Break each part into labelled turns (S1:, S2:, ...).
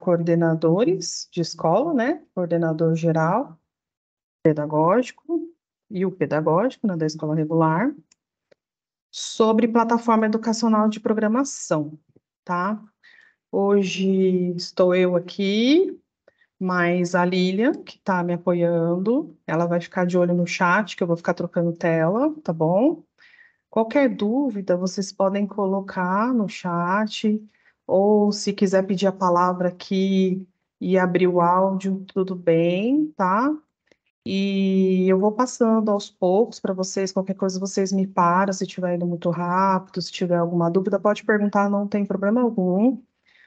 S1: coordenadores de escola, né? Coordenador geral, pedagógico e o pedagógico, né, da escola regular, sobre plataforma educacional de programação, tá? Hoje estou eu aqui, mas a Lilian, que está me apoiando, ela vai ficar de olho no chat, que eu vou ficar trocando tela, tá bom? Qualquer dúvida, vocês podem colocar no chat, ou se quiser pedir a palavra aqui e abrir o áudio, tudo bem, tá? E eu vou passando aos poucos para vocês, qualquer coisa vocês me param, se estiver indo muito rápido, se tiver alguma dúvida, pode perguntar, não tem problema algum.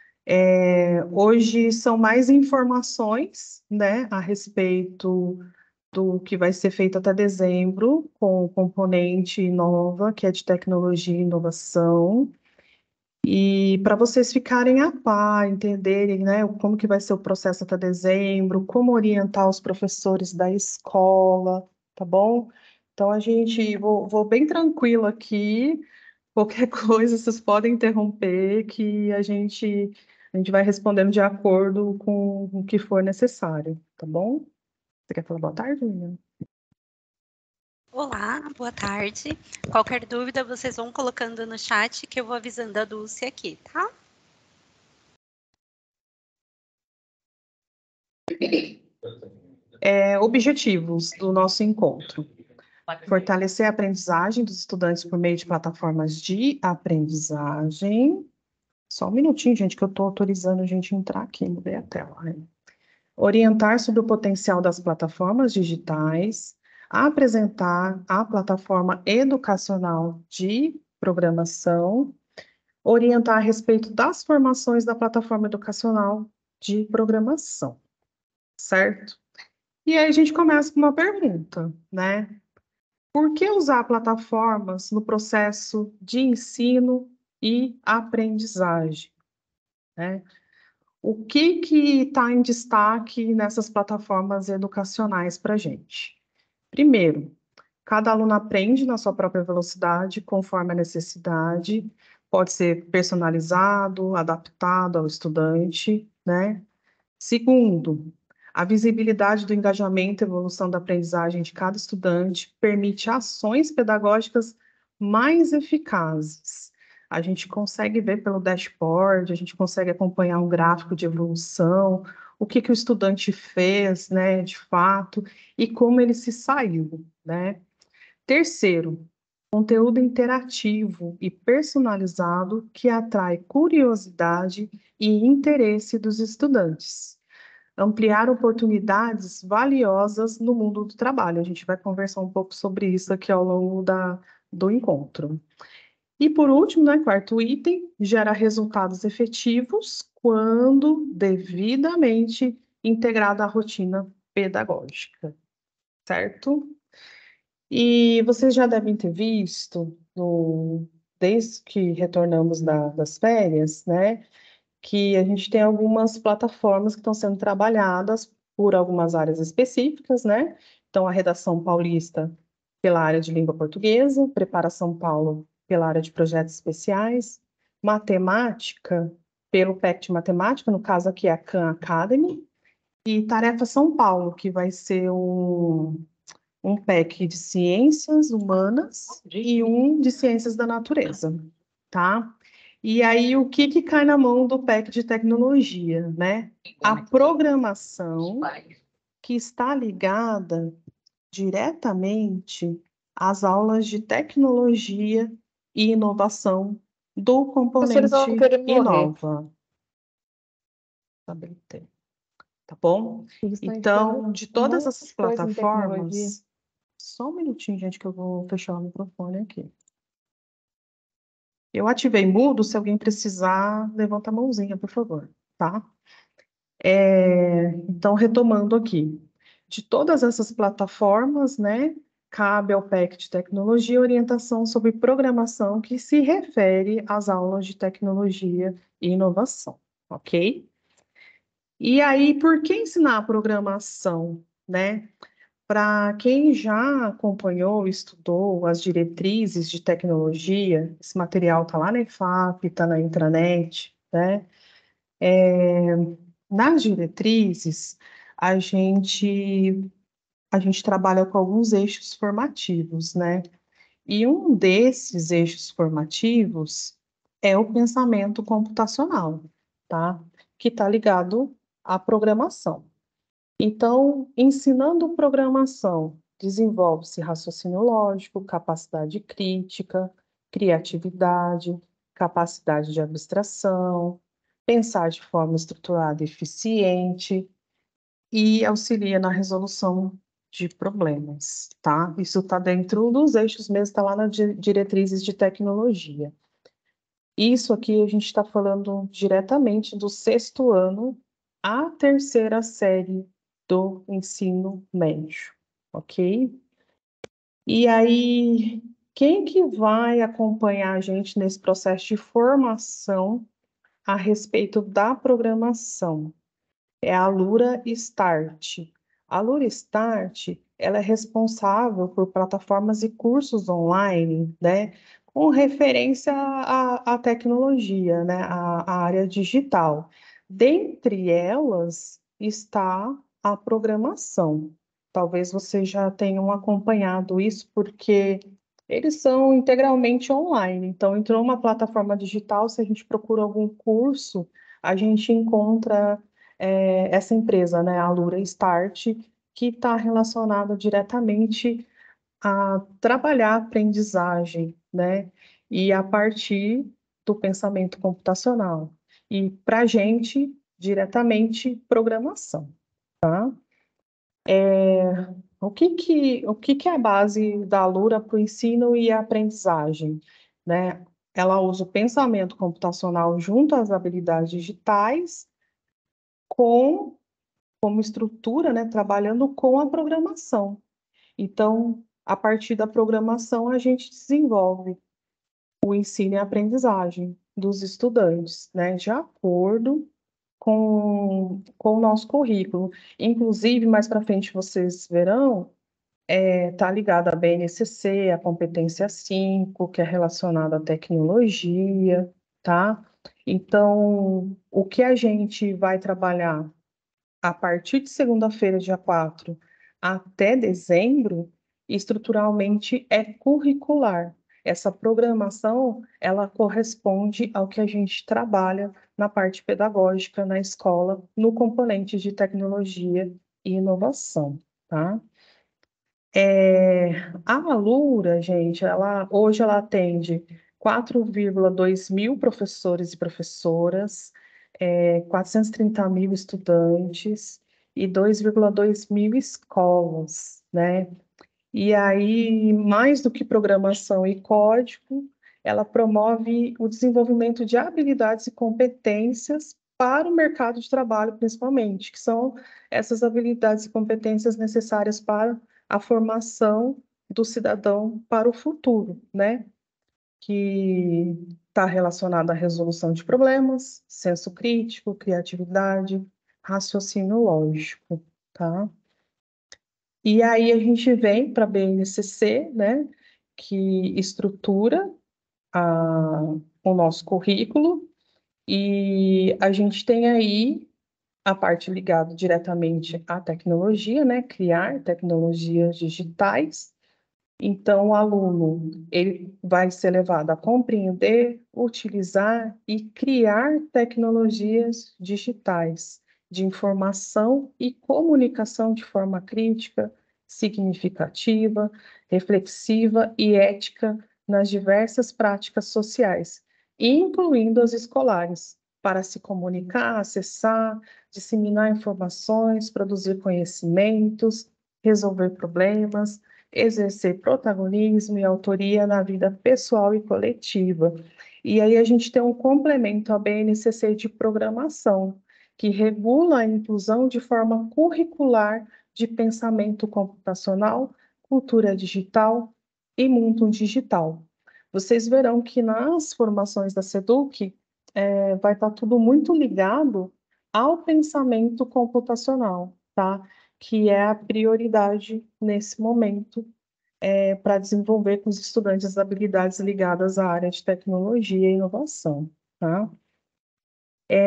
S1: Hoje são mais informações, né, a respeito do que vai ser feito até dezembro, com o componente nova, que é de tecnologia e inovação. E para vocês ficarem a par, entenderem, né, como que vai ser o processo até dezembro, como orientar os professores da escola, tá bom? Então, vou bem tranquilo aqui, qualquer coisa vocês podem interromper, que a gente vai respondendo de acordo com o que for necessário, tá bom? Você quer falar boa tarde, menina?
S2: Olá, boa tarde. Qualquer dúvida, vocês vão colocando no chat que eu vou avisando a Dulce aqui, tá?
S1: Objetivos do nosso encontro. Fortalecer a aprendizagem dos estudantes por meio de plataformas de aprendizagem. Só um minutinho, gente, que eu estou autorizando a gente entrar aqui, mudei a tela, né? Orientar sobre o potencial das plataformas digitais, apresentar a plataforma educacional de programação, orientar a respeito das formações da plataforma educacional de programação, certo? E aí a gente começa com uma pergunta, né? Por que usar plataformas no processo de ensino e aprendizagem, né? O que está em destaque nessas plataformas educacionais para a gente? Primeiro, cada aluno aprende na sua própria velocidade, conforme a necessidade, pode ser personalizado, adaptado ao estudante, né? Segundo, a visibilidade do engajamento e evolução da aprendizagem de cada estudante permite ações pedagógicas mais eficazes. A gente consegue ver pelo dashboard, a gente consegue acompanhar um gráfico de evolução, o que o estudante fez, né, de fato, e como ele se saiu, né? Terceiro, conteúdo interativo e personalizado que atrai curiosidade e interesse dos estudantes. Ampliar oportunidades valiosas no mundo do trabalho. A gente vai conversar um pouco sobre isso aqui ao longo do encontro. E por último, né, quarto item, gera resultados efetivos quando devidamente integrada à rotina pedagógica, certo? E vocês já devem ter visto, desde que retornamos das férias, né, que a gente tem algumas plataformas que estão sendo trabalhadas por algumas áreas específicas, né? Então, a Redação Paulista pela área de língua portuguesa, Prepara São Paulo pela área de projetos especiais, Matemática pelo PEC de Matemática, no caso aqui é a Khan Academy, e Tarefa São Paulo, que vai ser um PEC de ciências humanas e um de ciências da natureza, tá? E aí, o que cai na mão do PEC de tecnologia, né? A programação que está ligada diretamente às aulas de tecnologia e inovação do
S3: Professores
S1: componente
S3: vão querer morrer.
S1: Inova. Tá bom?
S3: Eles estão
S1: Então,
S3: enfiando
S1: de
S3: um
S1: todas
S3: monte
S1: essas
S3: de coisa em tecnologia.
S1: plataformas, só um minutinho, gente, que eu vou fechar o microfone aqui. Eu ativei mudo, se alguém precisar, levanta a mãozinha, por favor, tá? Então, retomando aqui, de todas essas plataformas, né, cabe ao PEC de Tecnologia orientação sobre programação que se refere às aulas de tecnologia e inovação, ok? E aí, por que ensinar programação, né? Para quem já acompanhou, estudou as diretrizes de tecnologia, esse material está lá na EFAP, está na intranet, né? Nas diretrizes, a gente, a gente trabalha com alguns eixos formativos, né? E um desses eixos formativos é o pensamento computacional, tá? Que está ligado à programação. Então, ensinando programação, desenvolve-se raciocínio lógico, capacidade crítica, criatividade, capacidade de abstração, pensar de forma estruturada e eficiente e auxilia na resolução de problemas, tá? Isso está dentro dos eixos mesmo, está lá nas diretrizes de tecnologia. Isso aqui a gente está falando diretamente do sexto ano à terceira série do ensino médio, ok? E aí, quem que vai acompanhar a gente nesse processo de formação a respeito da programação? É a Lura Start. A Lura Start, ela é responsável por plataformas e cursos online, né, com referência à tecnologia, né, à área digital. Dentre elas está a programação. Talvez vocês já tenham acompanhado isso, porque eles são integralmente online. Então, entrou uma plataforma digital, se a gente procura algum curso, a gente encontra essa empresa, né, a Lura Start, que está relacionada diretamente a trabalhar a aprendizagem, né, e a partir do pensamento computacional. E para a gente, diretamente, programação, tá? O que que é a base da Lura para o ensino e a aprendizagem, né? Ela usa o pensamento computacional junto às habilidades digitais com como estrutura, né, trabalhando com a programação. Então, a partir da programação, a gente desenvolve o ensino e a aprendizagem dos estudantes, né, de acordo com o nosso currículo. Inclusive, mais para frente vocês verão, tá ligado à BNCC, a competência 5, que é relacionada à tecnologia, tá? Então, o que a gente vai trabalhar a partir de segunda-feira, dia 4, até dezembro, estruturalmente é curricular. Essa programação, ela corresponde ao que a gente trabalha na parte pedagógica na escola, no componente de tecnologia e inovação, tá? A Alura, gente, hoje ela atende 4,2 mil professores e professoras, 430 mil estudantes e 2,2 mil escolas, né? E aí, mais do que programação e código, ela promove o desenvolvimento de habilidades e competências para o mercado de trabalho, principalmente, que são essas habilidades e competências necessárias para a formação do cidadão para o futuro, né? Que está relacionada à resolução de problemas, senso crítico, criatividade, raciocínio lógico, tá? E aí a gente vem para a BNCC, né, que estrutura o nosso currículo, e a gente tem aí a parte ligada diretamente à tecnologia, né, criar tecnologias digitais. Então, o aluno ele vai ser levado a compreender, utilizar e criar tecnologias digitais de informação e comunicação de forma crítica, significativa, reflexiva e ética nas diversas práticas sociais, incluindo as escolares, para se comunicar, acessar, disseminar informações, produzir conhecimentos, resolver problemas, exercer protagonismo e autoria na vida pessoal e coletiva. E aí a gente tem um complemento à BNCC de programação, que regula a inclusão de forma curricular de pensamento computacional, cultura digital e mundo digital. Vocês verão que nas formações da SEDUC vai estar tudo muito ligado ao pensamento computacional, tá? Que é a prioridade nesse momento para desenvolver com os estudantes as habilidades ligadas à área de tecnologia e inovação, tá?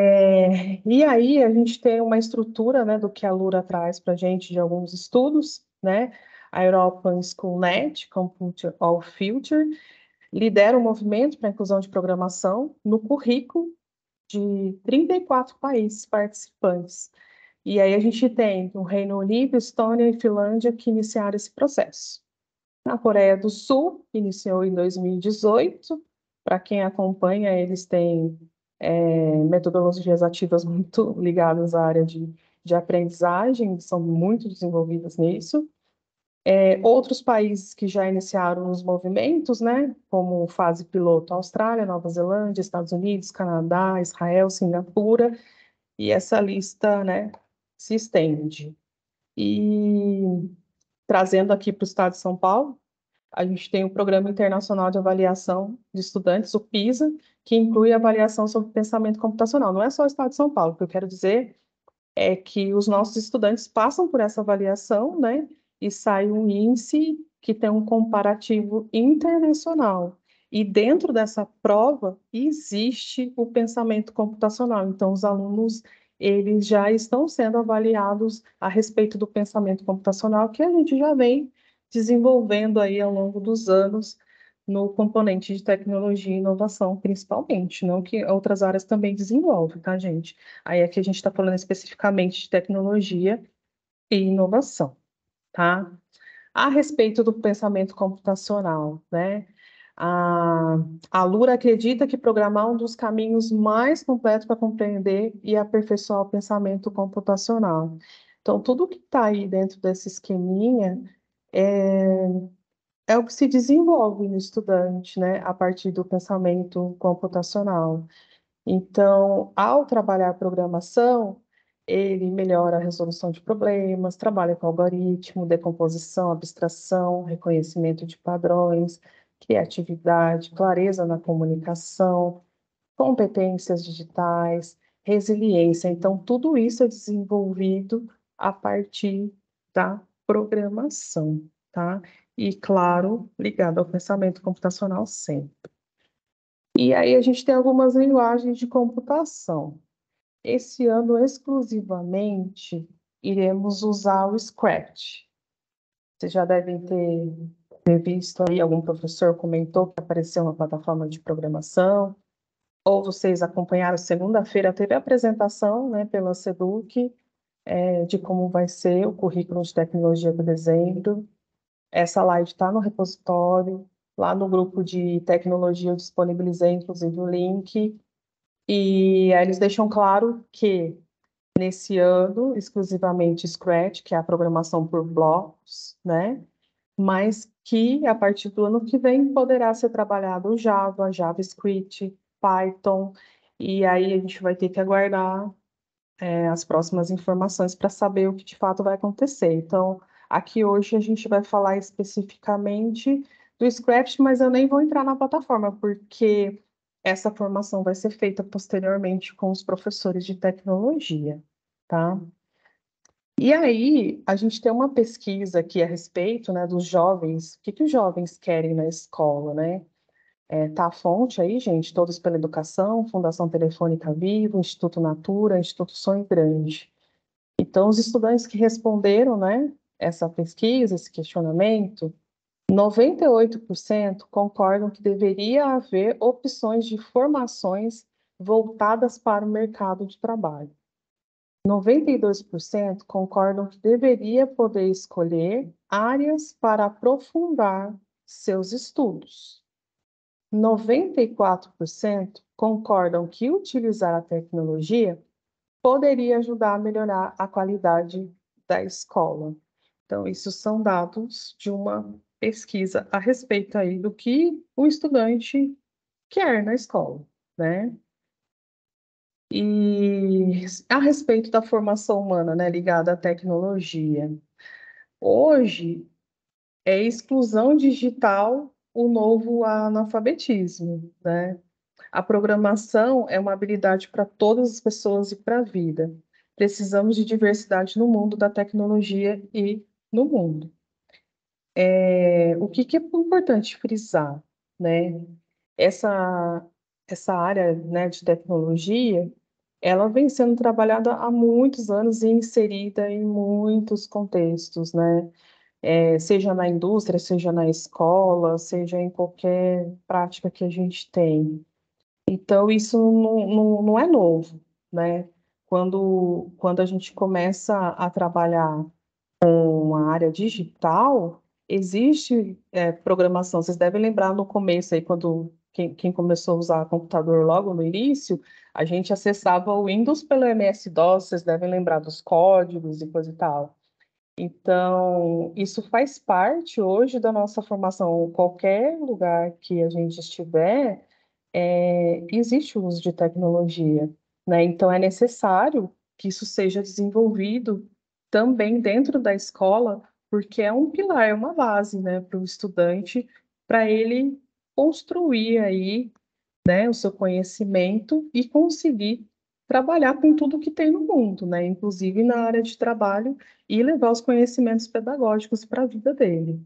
S1: E aí a gente tem uma estrutura, né, do que a Lura traz para a gente de alguns estudos, né? A European SchoolNet, Computer All Future, lidera o movimento para a inclusão de programação no currículo de 34 países participantes. E aí a gente tem o Reino Unido, Estônia e Finlândia que iniciaram esse processo. A Coreia do Sul iniciou em 2018. Para quem acompanha, eles têm metodologias ativas muito ligadas à área de aprendizagem, são muito desenvolvidas nisso. Outros países que já iniciaram os movimentos, né, como fase piloto, Austrália, Nova Zelândia, Estados Unidos, Canadá, Israel, Singapura, e essa lista, né, se estende. E trazendo aqui para o estado de São Paulo, a gente tem o Programa Internacional de Avaliação de Estudantes, o PISA, que inclui avaliação sobre pensamento computacional. Não é só o estado de São Paulo, o que eu quero dizer é que os nossos estudantes passam por essa avaliação, né, e sai um índice que tem um comparativo internacional. E dentro dessa prova existe o pensamento computacional. Então, os alunos, eles já estão sendo avaliados a respeito do pensamento computacional, que a gente já vem desenvolvendo aí ao longo dos anos no componente de tecnologia e inovação, principalmente, não que outras áreas também desenvolvem, tá, gente? Aí aqui a gente está falando especificamente de tecnologia e inovação, tá? A respeito do pensamento computacional, né? A, a Lura acredita que programar é um dos caminhos mais completos para compreender e aperfeiçoar o pensamento computacional. Então, tudo que está aí dentro desse esqueminha é o que se desenvolve no estudante, né, a partir do pensamento computacional. Então, ao trabalhar a programação, ele melhora a resolução de problemas, trabalha com algoritmo, decomposição, abstração, reconhecimento de padrões, criatividade, clareza na comunicação, competências digitais, resiliência. Então, tudo isso é desenvolvido a partir da programação, tá? E, claro, ligado ao pensamento computacional sempre. E aí a gente tem algumas linguagens de computação. Esse ano, exclusivamente, iremos usar o Scratch. Vocês já devem ter visto aí, algum professor comentou que apareceu uma plataforma de programação, ou vocês acompanharam, segunda-feira teve a apresentação, né, pela Seduc, de como vai ser o currículo de tecnologia do dezembro. Essa live está no repositório, lá no grupo de tecnologia eu disponibilizei, inclusive, o link. E aí eles deixam claro que, nesse ano, exclusivamente Scratch, que é a programação por blocos, né? Mas que, a partir do ano que vem, poderá ser trabalhado o Java, JavaScript, Python, e aí a gente vai ter que aguardar as próximas informações para saber o que de fato vai acontecer. Então, aqui hoje a gente vai falar especificamente do Scratch, mas eu nem vou entrar na plataforma, porque essa formação vai ser feita posteriormente com os professores de tecnologia, tá? E aí, a gente tem uma pesquisa aqui a respeito, né, dos jovens, o que que os jovens querem na escola, né? Tá a fonte aí, gente, Todos pela Educação, Fundação Telefônica Vivo, Instituto Natura, Instituto Sonho Grande. Então, os estudantes que responderam, né, essa pesquisa, esse questionamento, 98% concordam que deveria haver opções de formações voltadas para o mercado de trabalho. 92% concordam que deveria poder escolher áreas para aprofundar seus estudos. 94% concordam que utilizar a tecnologia poderia ajudar a melhorar a qualidade da escola. Então, isso são dados de uma pesquisa a respeito aí do que o estudante quer na escola, né? E a respeito da formação humana, né, ligada à tecnologia. Hoje, é exclusão digital o novo analfabetismo, né? A programação é uma habilidade para todas as pessoas e para a vida. Precisamos de diversidade no mundo da tecnologia e no mundo. O que que é importante frisar, né? Essa área, né, de tecnologia, ela vem sendo trabalhada há muitos anos e inserida em muitos contextos, né? Seja na indústria, seja na escola, seja em qualquer prática que a gente tem. Então, isso não é novo, né? Quando a gente começa a trabalhar com a área digital, existe programação. Vocês devem lembrar no começo, aí, quando quem começou a usar computador logo no início, a gente acessava o Windows pelo MS-DOS, vocês devem lembrar dos códigos e coisa e tal. Então, isso faz parte hoje da nossa formação. Qualquer lugar que a gente estiver, existe o uso de tecnologia, né? Então, é necessário que isso seja desenvolvido também dentro da escola, porque é um pilar, é uma base, né, para o estudante, para ele construir aí, né, o seu conhecimento e conseguir trabalhar com tudo que tem no mundo, né, inclusive na área de trabalho, e levar os conhecimentos pedagógicos para a vida dele.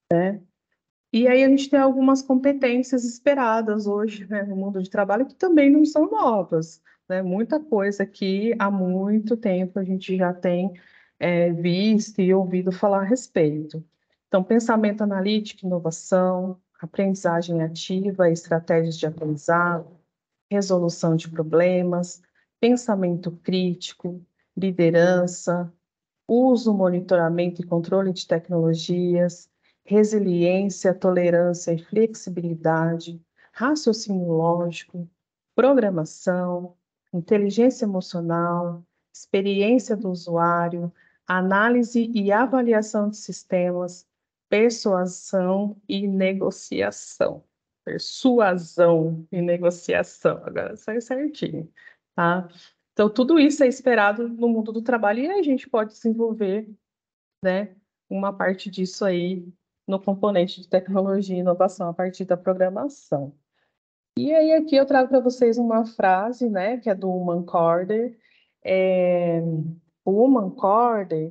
S1: E aí a gente tem algumas competências esperadas hoje, né, no mundo de trabalho que também não são novas, né? Muita coisa que há muito tempo a gente já tem visto e ouvido falar a respeito. Então, pensamento analítico, inovação, aprendizagem ativa, estratégias de aprendizado, resolução de problemas, pensamento crítico, liderança, uso, monitoramento e controle de tecnologias, resiliência, tolerância e flexibilidade, raciocínio lógico, programação, inteligência emocional, experiência do usuário, análise e avaliação de sistemas, persuasão e negociação. Persuasão e negociação, agora sai certinho, tá? Então, tudo isso é esperado no mundo do trabalho e a gente pode desenvolver, né, uma parte disso aí no componente de tecnologia e inovação a partir da programação. E aí, aqui eu trago para vocês uma frase, né, que é do Human Corder. O Human Corder,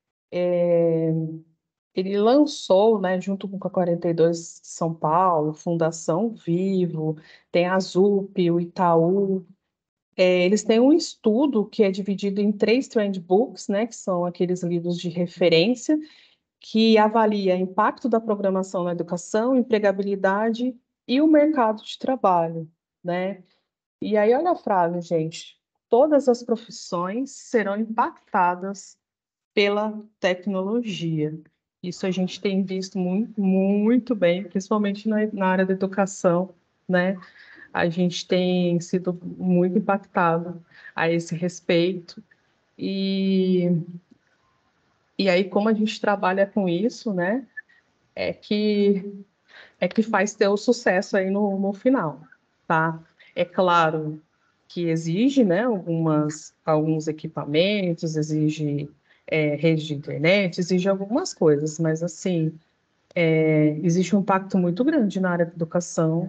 S1: ele lançou, né, junto com a 42 de São Paulo, Fundação Vivo, tem a ZUP, o Itaú. Eles têm um estudo que é dividido em 3 trend books, né, que são aqueles livros de referência, que avalia impacto da programação na educação, empregabilidade e o mercado de trabalho, né? E aí, olha a frase, gente: todas as profissões serão impactadas pela tecnologia. Isso a gente tem visto muito, muito bem, principalmente na área da educação, né? A gente tem sido muito impactado a esse respeito. E, e aí, como a gente trabalha com isso, né, é que, é que faz ter o sucesso aí no final, tá? É claro que exige, né, alguns equipamentos, exige rede de internet, exige algumas coisas, mas, assim, existe um impacto muito grande na área da educação.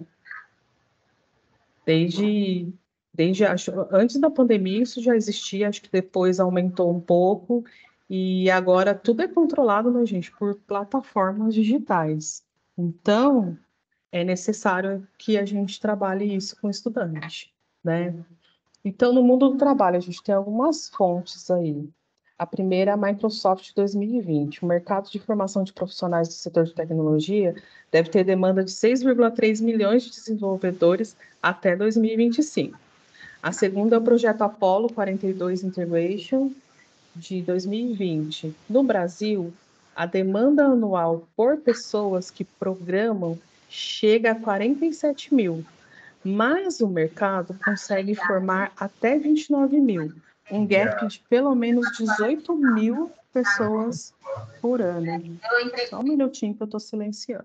S1: Desde, antes da pandemia, isso já existia, acho que depois aumentou um pouco, e agora tudo é controlado, né, gente, por plataformas digitais. Então, é necessário que a gente trabalhe isso com o estudante, né? Então, no mundo do trabalho, a gente tem algumas fontes aí. A primeira é a Microsoft 2020. O mercado de formação de profissionais do setor de tecnologia deve ter demanda de 6,3 milhões de desenvolvedores até 2025. A segunda é o projeto Apollo 42 Integration, de 2020. No Brasil, a demanda anual por pessoas que programam chega a 47 mil, mas o mercado consegue formar até 29 mil, um gap de pelo menos 18 mil pessoas por ano. Só um minutinho que eu estou silenciando.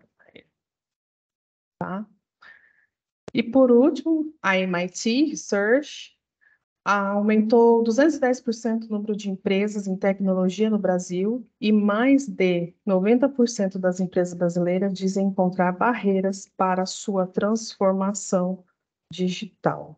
S1: Tá? E por último, a MIT Research aumentou 210% o número de empresas em tecnologia no Brasil e mais de 90% das empresas brasileiras dizem encontrar barreiras para a sua transformação digital.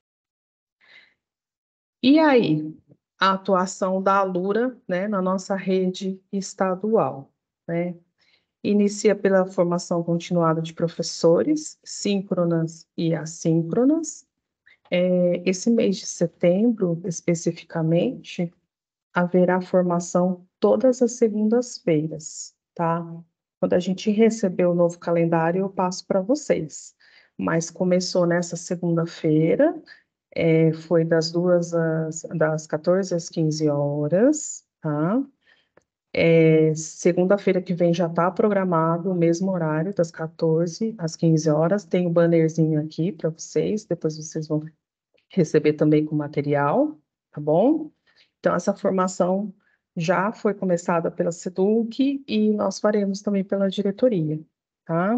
S1: E aí, a atuação da Alura, né, na nossa rede estadual, né? Inicia pela formação continuada de professores, síncronas e assíncronas, Esse mês de setembro, especificamente, haverá formação todas as segundas-feiras, tá? Quando a gente receber o novo calendário, eu passo para vocês. Mas começou nessa segunda-feira, foi das 14 às 15 horas, tá? Segunda-feira que vem já está programado o mesmo horário, das 14 às 15 horas. Tem um bannerzinho aqui para vocês, depois vocês vão receber também com material, tá bom? Então, essa formação já foi começada pela SEDUC e nós faremos também pela diretoria, tá?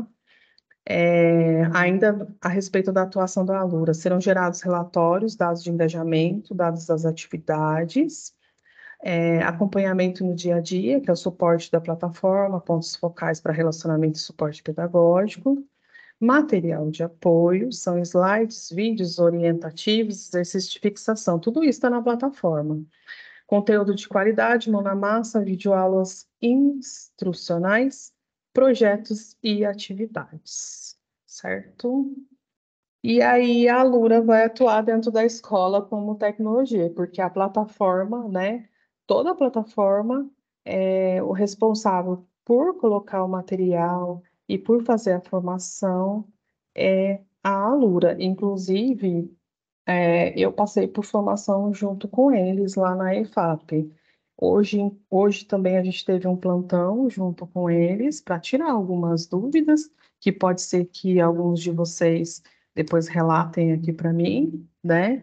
S1: Ainda a respeito da atuação da Alura, serão gerados relatórios, dados de engajamento, dados das atividades, acompanhamento no dia a dia, que é o suporte da plataforma, pontos focais para relacionamento e suporte pedagógico, material de apoio, são slides, vídeos orientativos, exercícios de fixação, tudo isso está na plataforma. Conteúdo de qualidade, mão na massa, videoaulas instrucionais, projetos e atividades, certo? E aí a Alura vai atuar dentro da escola como tecnologia, porque a plataforma, né? Toda a plataforma é o responsável por colocar o material e por fazer a formação é a Alura. Inclusive, eu passei por formação junto com eles lá na EFAP. Hoje também a gente teve um plantão junto com eles para tirar algumas dúvidas, que pode ser que alguns de vocês depois relatem aqui para mim, né?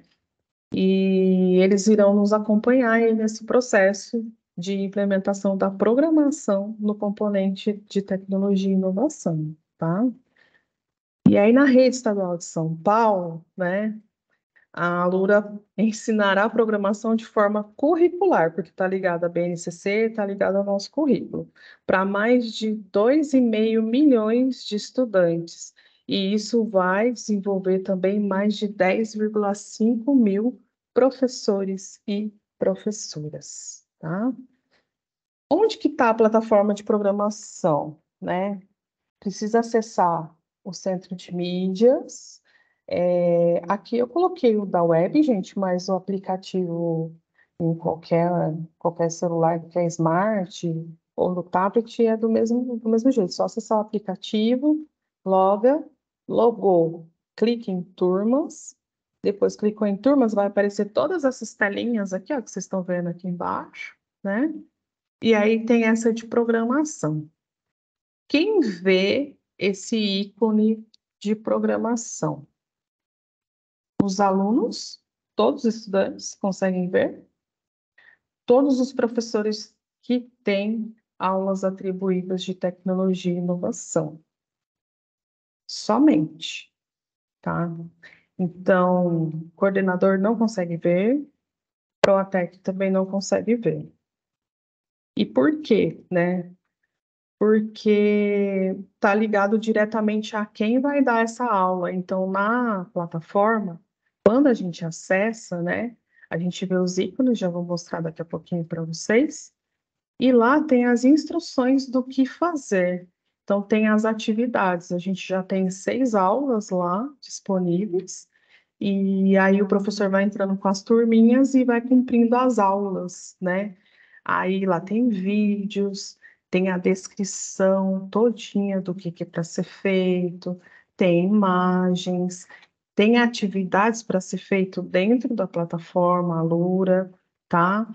S1: E eles irão nos acompanhar aí nesse processo de implementação da programação no componente de tecnologia e inovação, tá? E aí na rede estadual de São Paulo, né? A Alura ensinará a programação de forma curricular, porque está ligada à BNCC, está ligada ao nosso currículo, para mais de 2,5 milhões de estudantes. E isso vai desenvolver também mais de 10,5 mil professores e professoras, tá? Onde que está a plataforma de programação, né? Precisa acessar o centro de mídias. Aqui eu coloquei o da web, gente, mas o aplicativo em qualquer celular, qualquer smart ou no tablet é do mesmo jeito. Só acessar o aplicativo, logou, clique em turmas, depois clicou em turmas, vai aparecer todas essas telinhas aqui, ó, que vocês estão vendo aqui embaixo, né? E aí tem essa de programação. Quem vê esse ícone de programação? Os alunos, todos os estudantes conseguem ver? Todos os professores que têm aulas atribuídas de tecnologia e inovação. Somente, tá? Então, o coordenador não consegue ver, Proatec também não consegue ver. E por quê, né? Porque está ligado diretamente a quem vai dar essa aula. Então, na plataforma, quando a gente acessa, né, a gente vê os ícones, já vou mostrar daqui a pouquinho para vocês, e lá tem as instruções do que fazer. Então, tem as atividades, a gente já tem 6 aulas lá disponíveis, e aí o professor vai entrando com as turminhas e vai cumprindo as aulas, né? Aí lá tem vídeos, tem a descrição todinha do que é para ser feito, tem imagens, tem atividades para ser feito dentro da plataforma Alura, tá?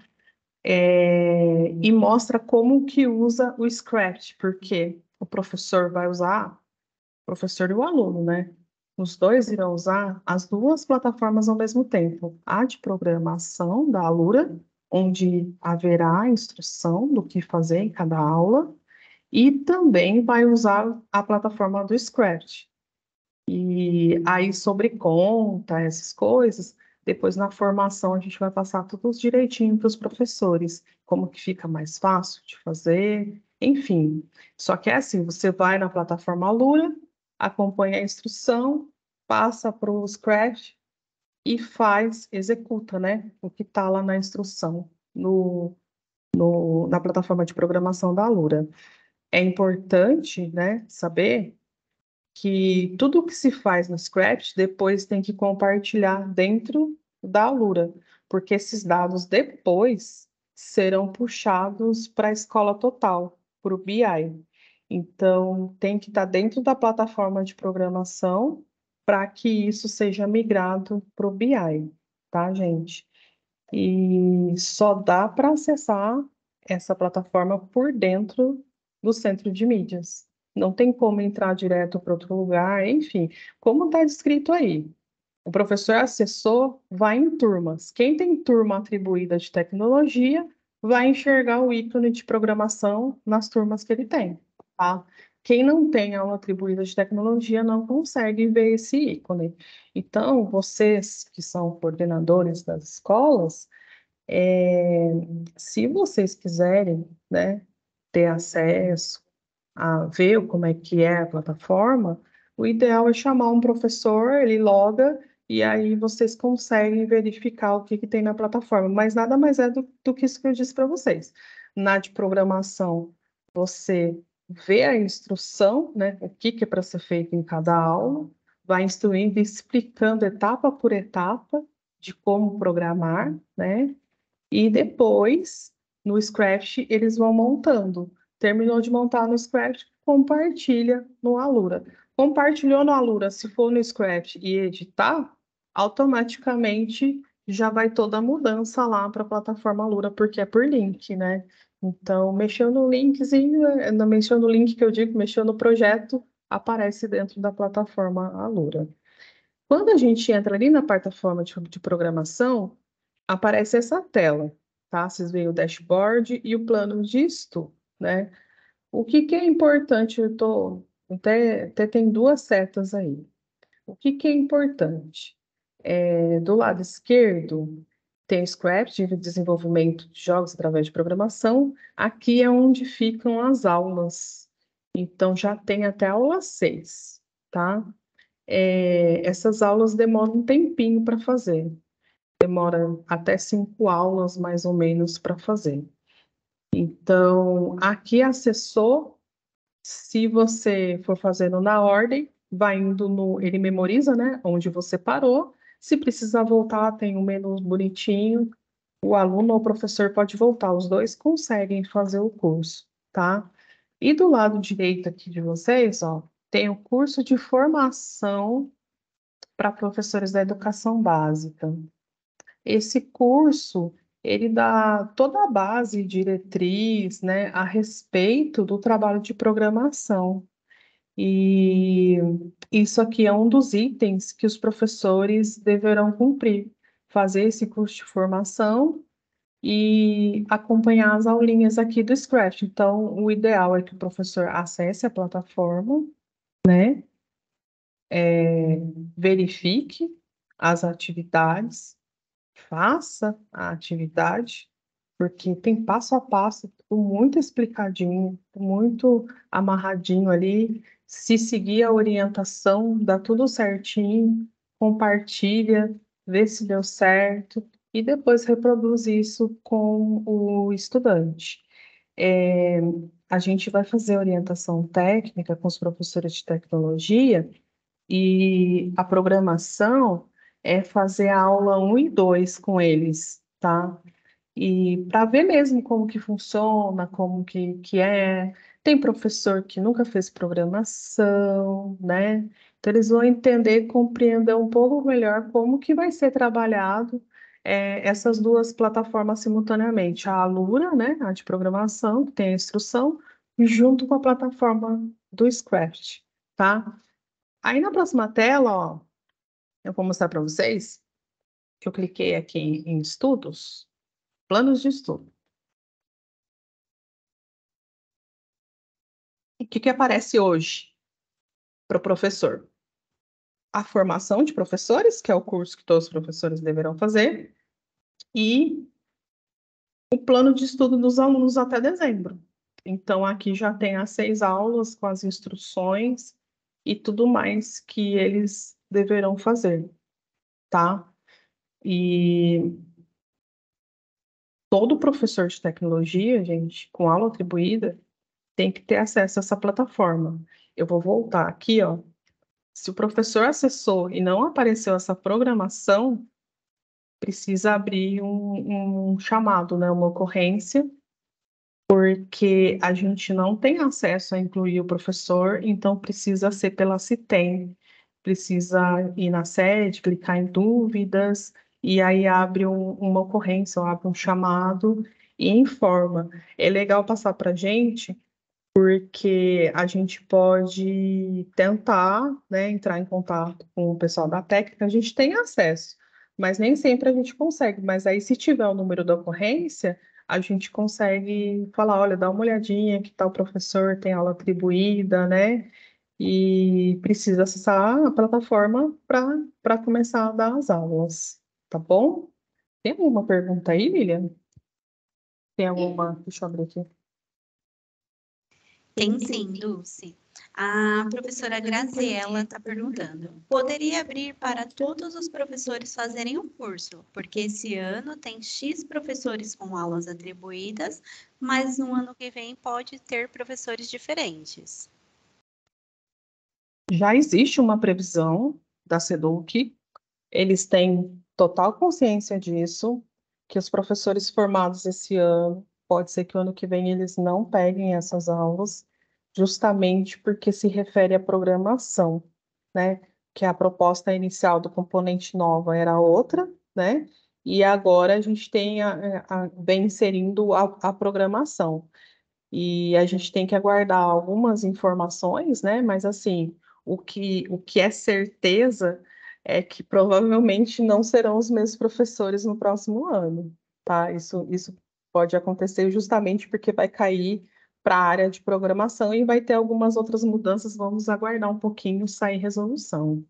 S1: E mostra como que usa o Scratch, porque o professor vai usar, o professor e o aluno, né? Os dois irão usar as duas plataformas ao mesmo tempo. A de programação da Alura, onde haverá instrução do que fazer em cada aula, e também vai usar a plataforma do Scratch. E aí, sobre conta, essas coisas, depois na formação a gente vai passar tudo direitinho para os professores, como que fica mais fácil de fazer, enfim. Só que é assim, você vai na plataforma Alura, acompanha a instrução, passa para o Scratch e executa, né, o que está lá na instrução, na plataforma de programação da Alura. É importante, né, saber que tudo que se faz no Scratch depois tem que compartilhar dentro da Alura, porque esses dados depois serão puxados para a escola total, para o BI. Então, tem que estar dentro da plataforma de programação para que isso seja migrado para o BI, tá, gente? E só dá para acessar essa plataforma por dentro do centro de mídias. Não tem como entrar direto para outro lugar, enfim, como está descrito aí. O professor acessou, vai em turmas. Quem tem turma atribuída de tecnologia vai enxergar o ícone de programação nas turmas que ele tem, tá? Quem não tem aula atribuída de tecnologia não consegue ver esse ícone. Então, vocês que são coordenadores das escolas, é, se vocês quiserem, né, ter acesso a ver como é que é a plataforma, o ideal é chamar um professor, ele loga, e aí vocês conseguem verificar o que que tem na plataforma. Mas nada mais é do que isso que eu disse para vocês. Na de programação, você vê a instrução, né, o que que é para ser feito em cada aula, vai instruindo, explicando etapa por etapa de como programar, né? E depois, no Scratch, eles vão montando. Terminou de montar no Scratch, compartilha no Alura. Compartilhou no Alura, se for no Scratch e editar, automaticamente já vai toda a mudança lá para a plataforma Alura, porque é por link, né? Então, mexeu no linkzinho, não mexeu no link que eu digo, mexeu no projeto, aparece dentro da plataforma Alura. Quando a gente entra ali na plataforma de programação, aparece essa tela, tá? Vocês veem o dashboard e o plano de estudo, né? O que que é importante? Eu tô até tem duas setas aí. O que que é importante? Do lado esquerdo tem o Scratch, de desenvolvimento de jogos através de programação. Aqui é onde ficam as aulas. Então já tem até a aula 6, tá? Essas aulas demoram um tempinho para fazer. Demora até 5 aulas, mais ou menos, para fazer. Então, aqui acessou, se você for fazendo na ordem, vai indo no, ele memoriza, né, onde você parou. Se precisar voltar, tem um menu bonitinho. O aluno ou o professor pode voltar, os dois conseguem fazer o curso, tá? E do lado direito aqui de vocês, ó, tem o curso de formação para professores da educação básica. Esse curso, ele dá toda a base, diretriz, né, a respeito do trabalho de programação. E isso aqui é um dos itens que os professores deverão cumprir, fazer esse curso de formação e acompanhar as aulinhas aqui do Scratch. Então, o ideal é que o professor acesse a plataforma, né, verifique as atividades, faça a atividade, porque tem passo a passo, tudo muito explicadinho, muito amarradinho ali. Se seguir a orientação, dá tudo certinho, compartilha, vê se deu certo e depois reproduz isso com o estudante. É, a gente vai fazer orientação técnica com os professores de tecnologia e a programação é fazer a aula 1 e 2 com eles, tá? E para ver mesmo como que funciona, como que é. Tem professor que nunca fez programação, né? Então eles vão entender e compreender um pouco melhor como que vai ser trabalhado essas duas plataformas simultaneamente. A Alura, né, a de programação, que tem a instrução, junto com a plataforma do Scratch, tá? Aí na próxima tela, ó, eu vou mostrar para vocês que eu cliquei aqui em estudos, planos de estudo. O que que aparece hoje para o professor? A formação de professores, que é o curso que todos os professores deverão fazer, e o plano de estudo dos alunos até dezembro. Então, aqui já tem as 6 aulas com as instruções e tudo mais que eles deverão fazer, tá? E todo professor de tecnologia, gente, com aula atribuída, tem que ter acesso a essa plataforma. Eu vou voltar aqui, ó, Se o professor acessou e não apareceu essa programação, precisa abrir um chamado, né, uma ocorrência, porque a gente não tem acesso a incluir o professor, então precisa ser pela CITEM, precisa ir na sede, clicar em dúvidas, e aí abre uma ocorrência, ou abre um chamado e informa. É legal passar para a gente, porque a gente pode tentar, né, entrar em contato com o pessoal da técnica, a gente tem acesso, mas nem sempre a gente consegue. Mas aí, se tiver o número da ocorrência, a gente consegue falar, olha, dá uma olhadinha que tal professor tem aula atribuída, né? E precisa acessar a plataforma para começar a dar as aulas, tá bom? Tem alguma pergunta aí, Lilian? Tem alguma? Deixa eu abrir aqui.
S2: Tem sim, Dulce. A professora Graziella está perguntando: poderia abrir para todos os professores fazerem o curso? Porque esse ano tem X professores com aulas atribuídas, mas no ano que vem pode ter professores diferentes.
S1: Já existe uma previsão da SEDUC, eles têm total consciência disso, que os professores formados esse ano, pode ser que o ano que vem eles não peguem essas aulas, justamente porque se refere à programação, né? Que a proposta inicial do componente nova era outra, né? E agora a gente tem vem inserindo a programação. E a gente tem que aguardar algumas informações, né? Mas assim, o que é certeza é que provavelmente não serão os mesmos professores no próximo ano, tá? Isso pode acontecer justamente porque vai cair para a área de programação e vai ter algumas outras mudanças. Vamos aguardar um pouquinho sair resolução.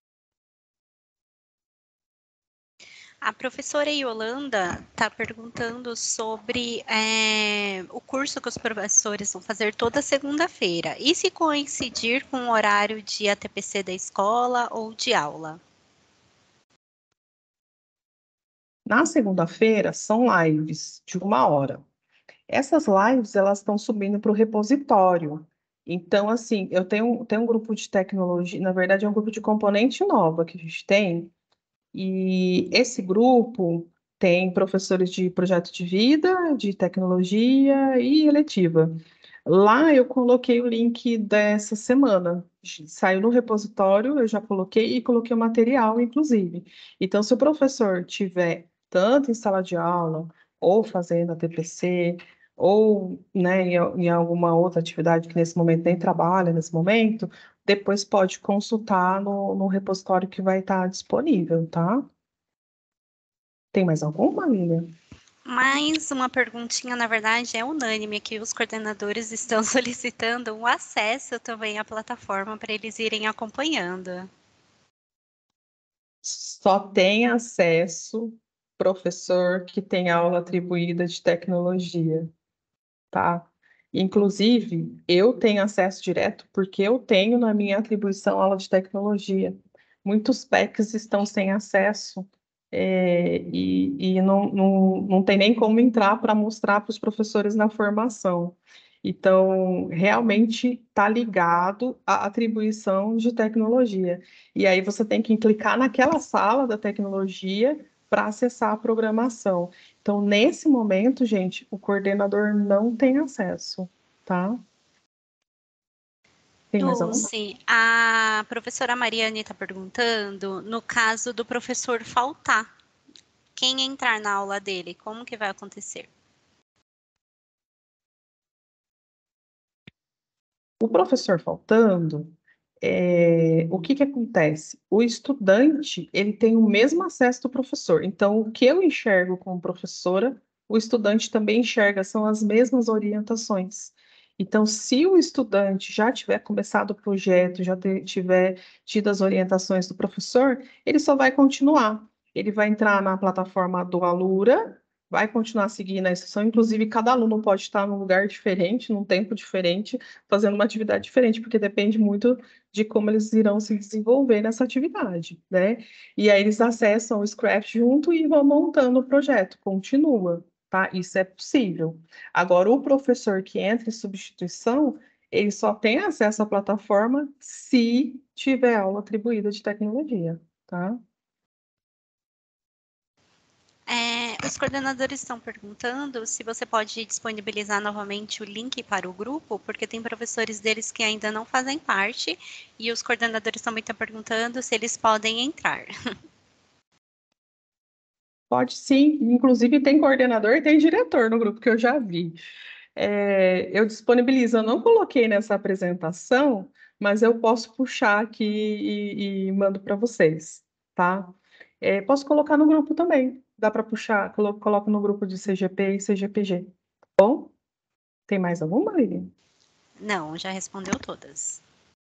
S2: A professora Yolanda está perguntando sobre o curso que os professores vão fazer toda segunda-feira. E se coincidir com o horário de ATPC da escola ou de aula?
S1: Na segunda-feira, são lives de 1 hora. Essas lives, elas estão subindo para o repositório. Então, assim, eu tenho um grupo de tecnologia, na verdade, é um grupo de componente nova que a gente tem, e esse grupo tem professores de projeto de vida, de tecnologia e eletiva. Lá eu coloquei o link dessa semana. Saiu no repositório, eu já coloquei e coloquei o material, inclusive. Então, se o professor tiver tanto em sala de aula, ou fazendo a TPC, ou né, em alguma outra atividade que nesse momento nem trabalha nesse momento, depois pode consultar no repositório que vai estar disponível, tá? Tem mais alguma, Lilian?
S2: Mais uma perguntinha, na verdade, é unânime, que os coordenadores estão solicitando um acesso também à plataforma para eles irem acompanhando.
S1: Só tem acesso professor que tem aula atribuída de tecnologia, tá? Inclusive, eu tenho acesso direto porque eu tenho na minha atribuição aula de tecnologia. Muitos PECs estão sem acesso, e não tem nem como entrar para mostrar para os professores na formação. Então, realmente está ligado à atribuição de tecnologia. E aí você tem que clicar naquela sala da tecnologia para acessar a programação. Então, nesse momento, gente, o coordenador não tem acesso, tá? Tem mais alguma?
S2: Dulce, a professora Mariane está perguntando, no caso do professor faltar, quem entrar na aula dele, como que vai acontecer?
S1: O professor faltando, o que que acontece? O estudante, ele tem o mesmo acesso do professor. Então, o que eu enxergo como professora, o estudante também enxerga, são as mesmas orientações. Então, se o estudante já tiver começado o projeto, já tiver tido as orientações do professor, ele só vai continuar. Ele vai entrar na plataforma do Alura, vai continuar seguindo a instrução, inclusive cada aluno pode estar num lugar diferente, num tempo diferente, fazendo uma atividade diferente, porque depende muito de como eles irão se desenvolver nessa atividade, né? E aí eles acessam o Scratch junto e vão montando o projeto, continua, tá? Isso é possível. Agora, o professor que entra em substituição, ele só tem acesso à plataforma se tiver aula atribuída de tecnologia, tá?
S2: Os coordenadores estão perguntando se você pode disponibilizar novamente o link para o grupo, porque tem professores deles que ainda não fazem parte, e os coordenadores também estão perguntando se eles podem entrar.
S1: Pode sim, inclusive tem coordenador e tem diretor no grupo que eu já vi. Eu disponibilizo, eu não coloquei nessa apresentação, mas eu posso puxar aqui e mando para vocês, tá? Posso colocar no grupo também, dá para puxar, coloco no grupo de CGP e CGPG, tá bom? Tem mais alguma, Lili?
S2: Não, já respondeu todas.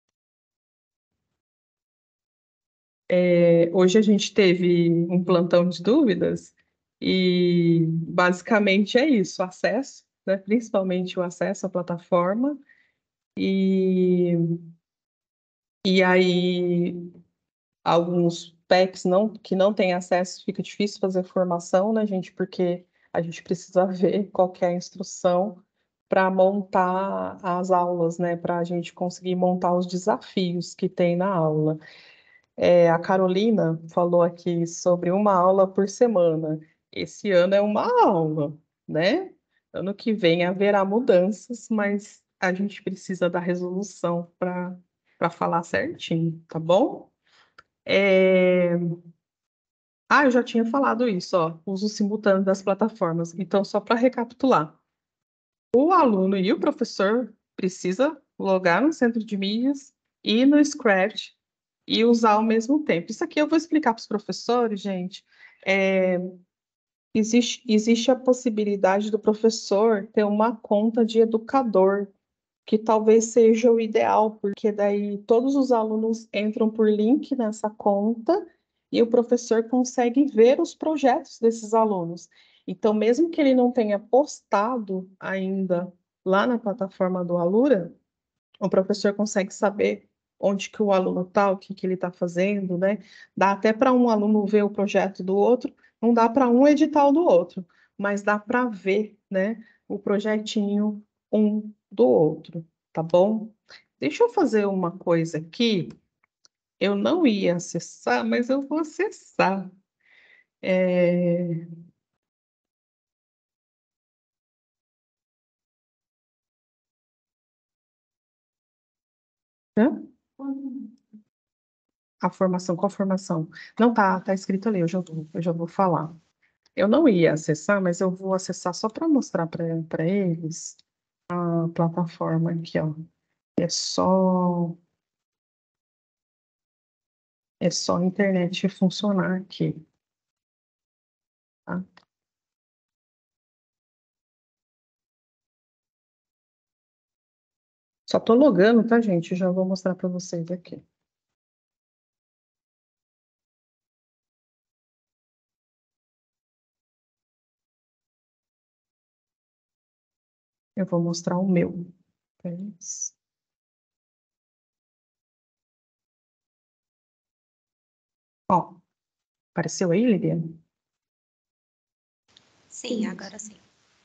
S1: Hoje a gente teve um plantão de dúvidas e basicamente é isso, acesso, né? Principalmente o acesso à plataforma e, e aí alguns PECs que não têm acesso, fica difícil fazer formação, né, gente? Porque a gente precisa ver qual que é a instrução para montar as aulas, né? Para a gente conseguir montar os desafios que tem na aula. A Carolina falou aqui sobre uma aula por semana. Esse ano é uma aula, né? Ano que vem haverá mudanças, mas a gente precisa da resolução para falar certinho, tá bom? É, eu já tinha falado isso, ó, uso simultâneo das plataformas. Então, só para recapitular, o aluno e o professor precisa logar no centro de mídias e no Scratch e usar ao mesmo tempo. Isso aqui eu vou explicar para os professores, gente. É, existe a possibilidade do professor ter uma conta de educador, que talvez seja o ideal, porque daí todos os alunos entram por link nessa conta e o professor consegue ver os projetos desses alunos. Então, mesmo que ele não tenha postado ainda lá na plataforma do Alura, o professor consegue saber onde que o aluno está, o que que ele está fazendo, né? Dá até para um aluno ver o projeto do outro, não dá para um editar o do outro, mas dá para ver, né, o projetinho um do outro, tá bom? Deixa eu fazer uma coisa aqui. Eu não ia acessar, mas eu vou acessar. É... hã? A formação, qual formação? Não tá escrito ali, eu já vou falar. Eu não ia acessar, mas eu vou acessar só para mostrar para eles a plataforma aqui, ó. É só é só a internet funcionar aqui, tá? Só tô logando, tá, gente? Eu já vou mostrar para vocês aqui. Eu vou mostrar o meu pra eles. Ó, apareceu aí, Liliana?
S2: Sim, agora sim.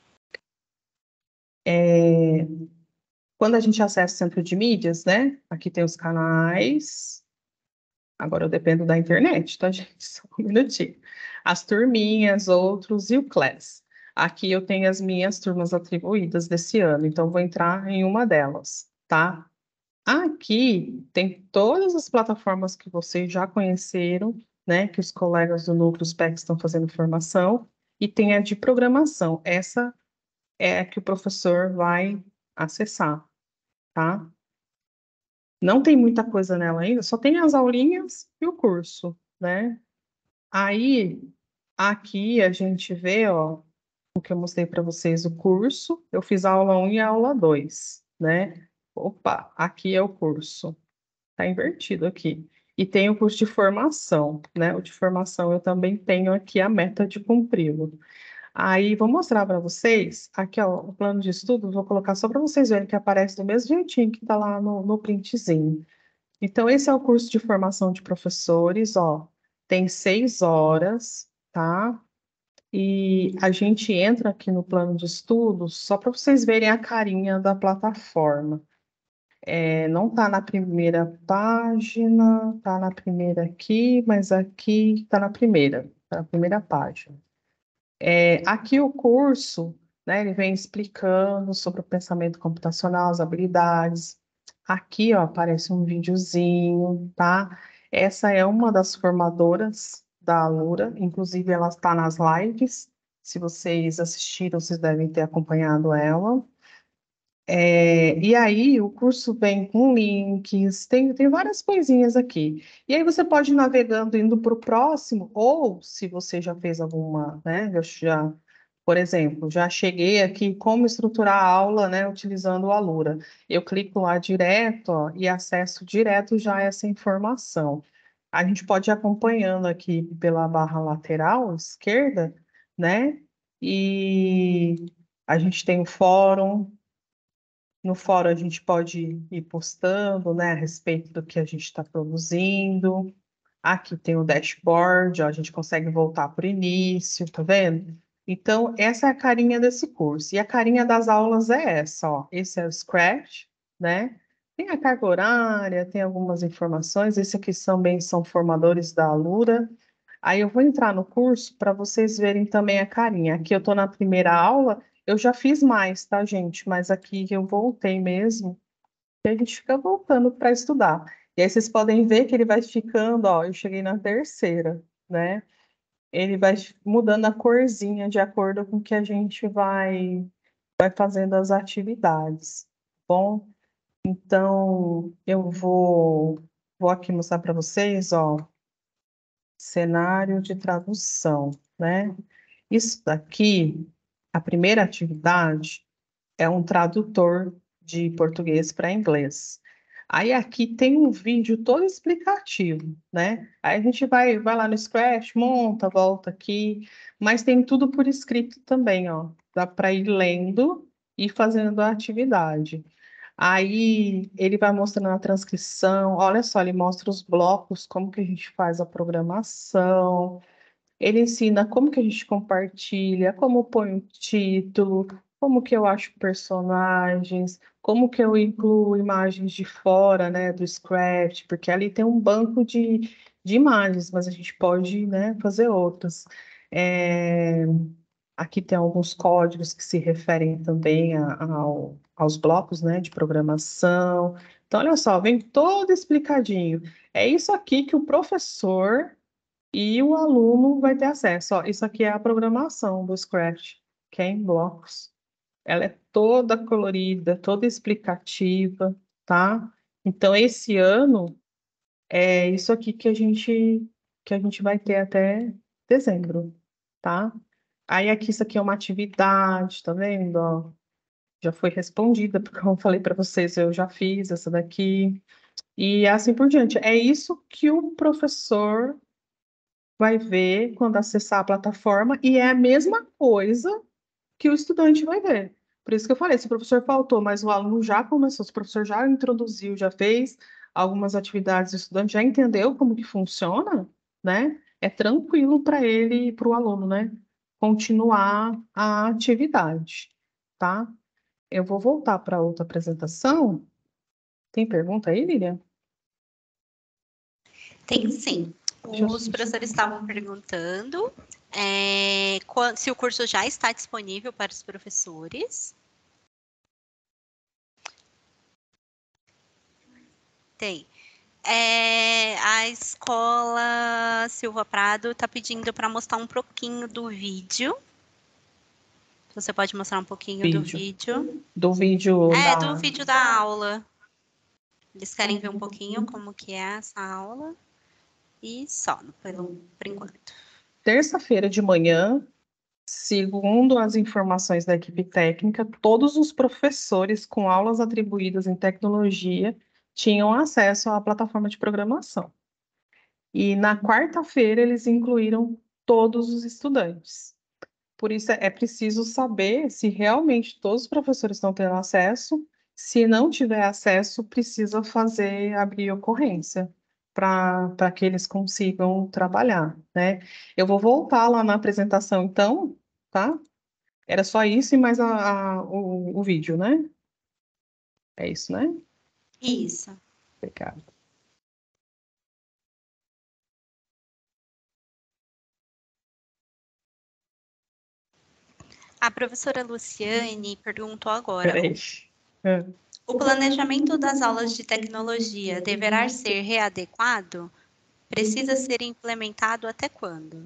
S1: Quando a gente acessa o centro de mídias, né? Aqui tem os canais. Agora eu dependo da internet, tá, gente? Só um minutinho. As turminhas, outros e o Class. Aqui eu tenho as minhas turmas atribuídas desse ano, então vou entrar em uma delas, tá? Aqui tem todas as plataformas que vocês já conheceram, né? Que os colegas do Núcleo SPEC estão fazendo formação, e tem a de programação. Essa é a que o professor vai acessar, tá? Não tem muita coisa nela ainda, só tem as aulinhas e o curso, né? Aí, aqui a gente vê, ó, o que eu mostrei para vocês, o curso. Eu fiz a aula 1 e a aula 2, né? Opa, aqui é o curso. Tá invertido aqui. E tem o curso de formação, né? O de formação eu também tenho aqui a meta de cumpri-lo. Aí, vou mostrar para vocês, aqui, ó, o plano de estudo, vou colocar só para vocês verem que aparece do mesmo jeitinho que tá lá no printzinho. Então, esse é o curso de formação de professores, ó, tem 6 horas, tá? E a gente entra aqui no plano de estudos só para vocês verem a carinha da plataforma. Não está na primeira página, está na primeira aqui, mas aqui está na primeira página. Aqui o curso, né, ele vem explicando sobre o pensamento computacional, as habilidades. Aqui, ó, aparece um videozinho, tá? Essa é uma das formadoras da Alura, inclusive ela está nas lives. Se vocês assistiram, vocês devem ter acompanhado ela. E aí, o curso vem com links, tem várias coisinhas aqui. E aí, você pode ir navegando, indo para o próximo, ou se você já fez alguma, né? Por exemplo, já cheguei aqui como estruturar a aula, né, utilizando o Alura. Eu clico lá direto, ó, e acesso direto já essa informação. A gente pode ir acompanhando aqui pela barra lateral esquerda, né? E a gente tem o fórum. No fórum a gente pode ir postando, né, a respeito do que a gente está produzindo. Aqui tem o dashboard, ó, a gente consegue voltar para o início, tá vendo? Então, essa é a carinha desse curso. E a carinha das aulas é essa, ó. Esse é o Scratch, né? Tem a carga horária, tem algumas informações. Esse aqui são formadores da Alura. Aí eu vou entrar no curso para vocês verem também a carinha. Aqui eu estou na primeira aula, eu já fiz mais, tá, gente? Mas aqui eu voltei mesmo, e a gente fica voltando para estudar. E aí vocês podem ver que ele vai ficando, ó, eu cheguei na terceira, né? Ele vai mudando a corzinha de acordo com que a gente vai fazendo as atividades. Bom, então eu vou aqui mostrar para vocês, ó, cenário de tradução, né? Isso daqui, a primeira atividade é um tradutor de português para inglês. Aí aqui tem um vídeo todo explicativo, né? Aí a gente vai lá no Scratch, monta, volta aqui, mas tem tudo por escrito também, ó. Dá para ir lendo e fazendo a atividade. Aí ele vai mostrando a transcrição, olha só, ele mostra os blocos, como que a gente faz a programação, ele ensina como que a gente compartilha, como põe o título, como que eu acho personagens, como que eu incluo imagens de fora, né, do Scratch, porque ali tem um banco de imagens, mas a gente pode, né, fazer outras. É, Aqui tem alguns códigos que se referem também aos blocos, né, de programação. Então, olha só, vem todo explicadinho. É isso aqui que o professor e o aluno vai ter acesso. Ó, isso aqui é a programação do Scratch, que é em blocos. Ela é toda colorida, toda explicativa, tá? Então, esse ano é isso aqui que a gente vai ter até dezembro, tá? Aí aqui isso aqui é uma atividade, tá vendo? Ó, já foi respondida, porque como eu falei para vocês, eu já fiz essa daqui. E assim por diante. É isso que o professor vai ver quando acessar a plataforma e é a mesma coisa que o estudante vai ver. Por isso que eu falei, se o professor faltou, mas o aluno já começou, se o professor já introduziu, já fez algumas atividades, o estudante já entendeu como que funciona, né? É tranquilo para ele e para o aluno, né? Continuar a atividade, tá? Eu vou voltar para outra apresentação. Tem pergunta aí, Lilian?
S2: Tem sim.
S1: Deixa eu...
S2: Os professores estavam perguntando se o curso já está disponível para os professores. Tem. A escola Silva Prado está pedindo para mostrar um pouquinho do vídeo. Você pode mostrar um pouquinho do vídeo?
S1: Do vídeo
S2: Do vídeo da aula. Eles querem ver um pouquinho como que é essa aula. E só, por enquanto.
S1: Terça-feira de manhã, segundo as informações da equipe técnica, todos os professores com aulas atribuídas em tecnologia tinham acesso à plataforma de programação. E na quarta-feira eles incluíram todos os estudantes. Por isso é preciso saber se realmente todos os professores estão tendo acesso. Se não tiver acesso, precisa abrir ocorrência para que eles consigam trabalhar, né? Eu vou voltar lá na apresentação, então, tá? Era só isso e mais o vídeo, né? É isso, né?
S2: Isso.
S1: Obrigada.
S2: A professora Luciane perguntou agora:
S1: Peraí.
S2: o planejamento das aulas de tecnologia deverá ser readequado? Precisa ser implementado até quando?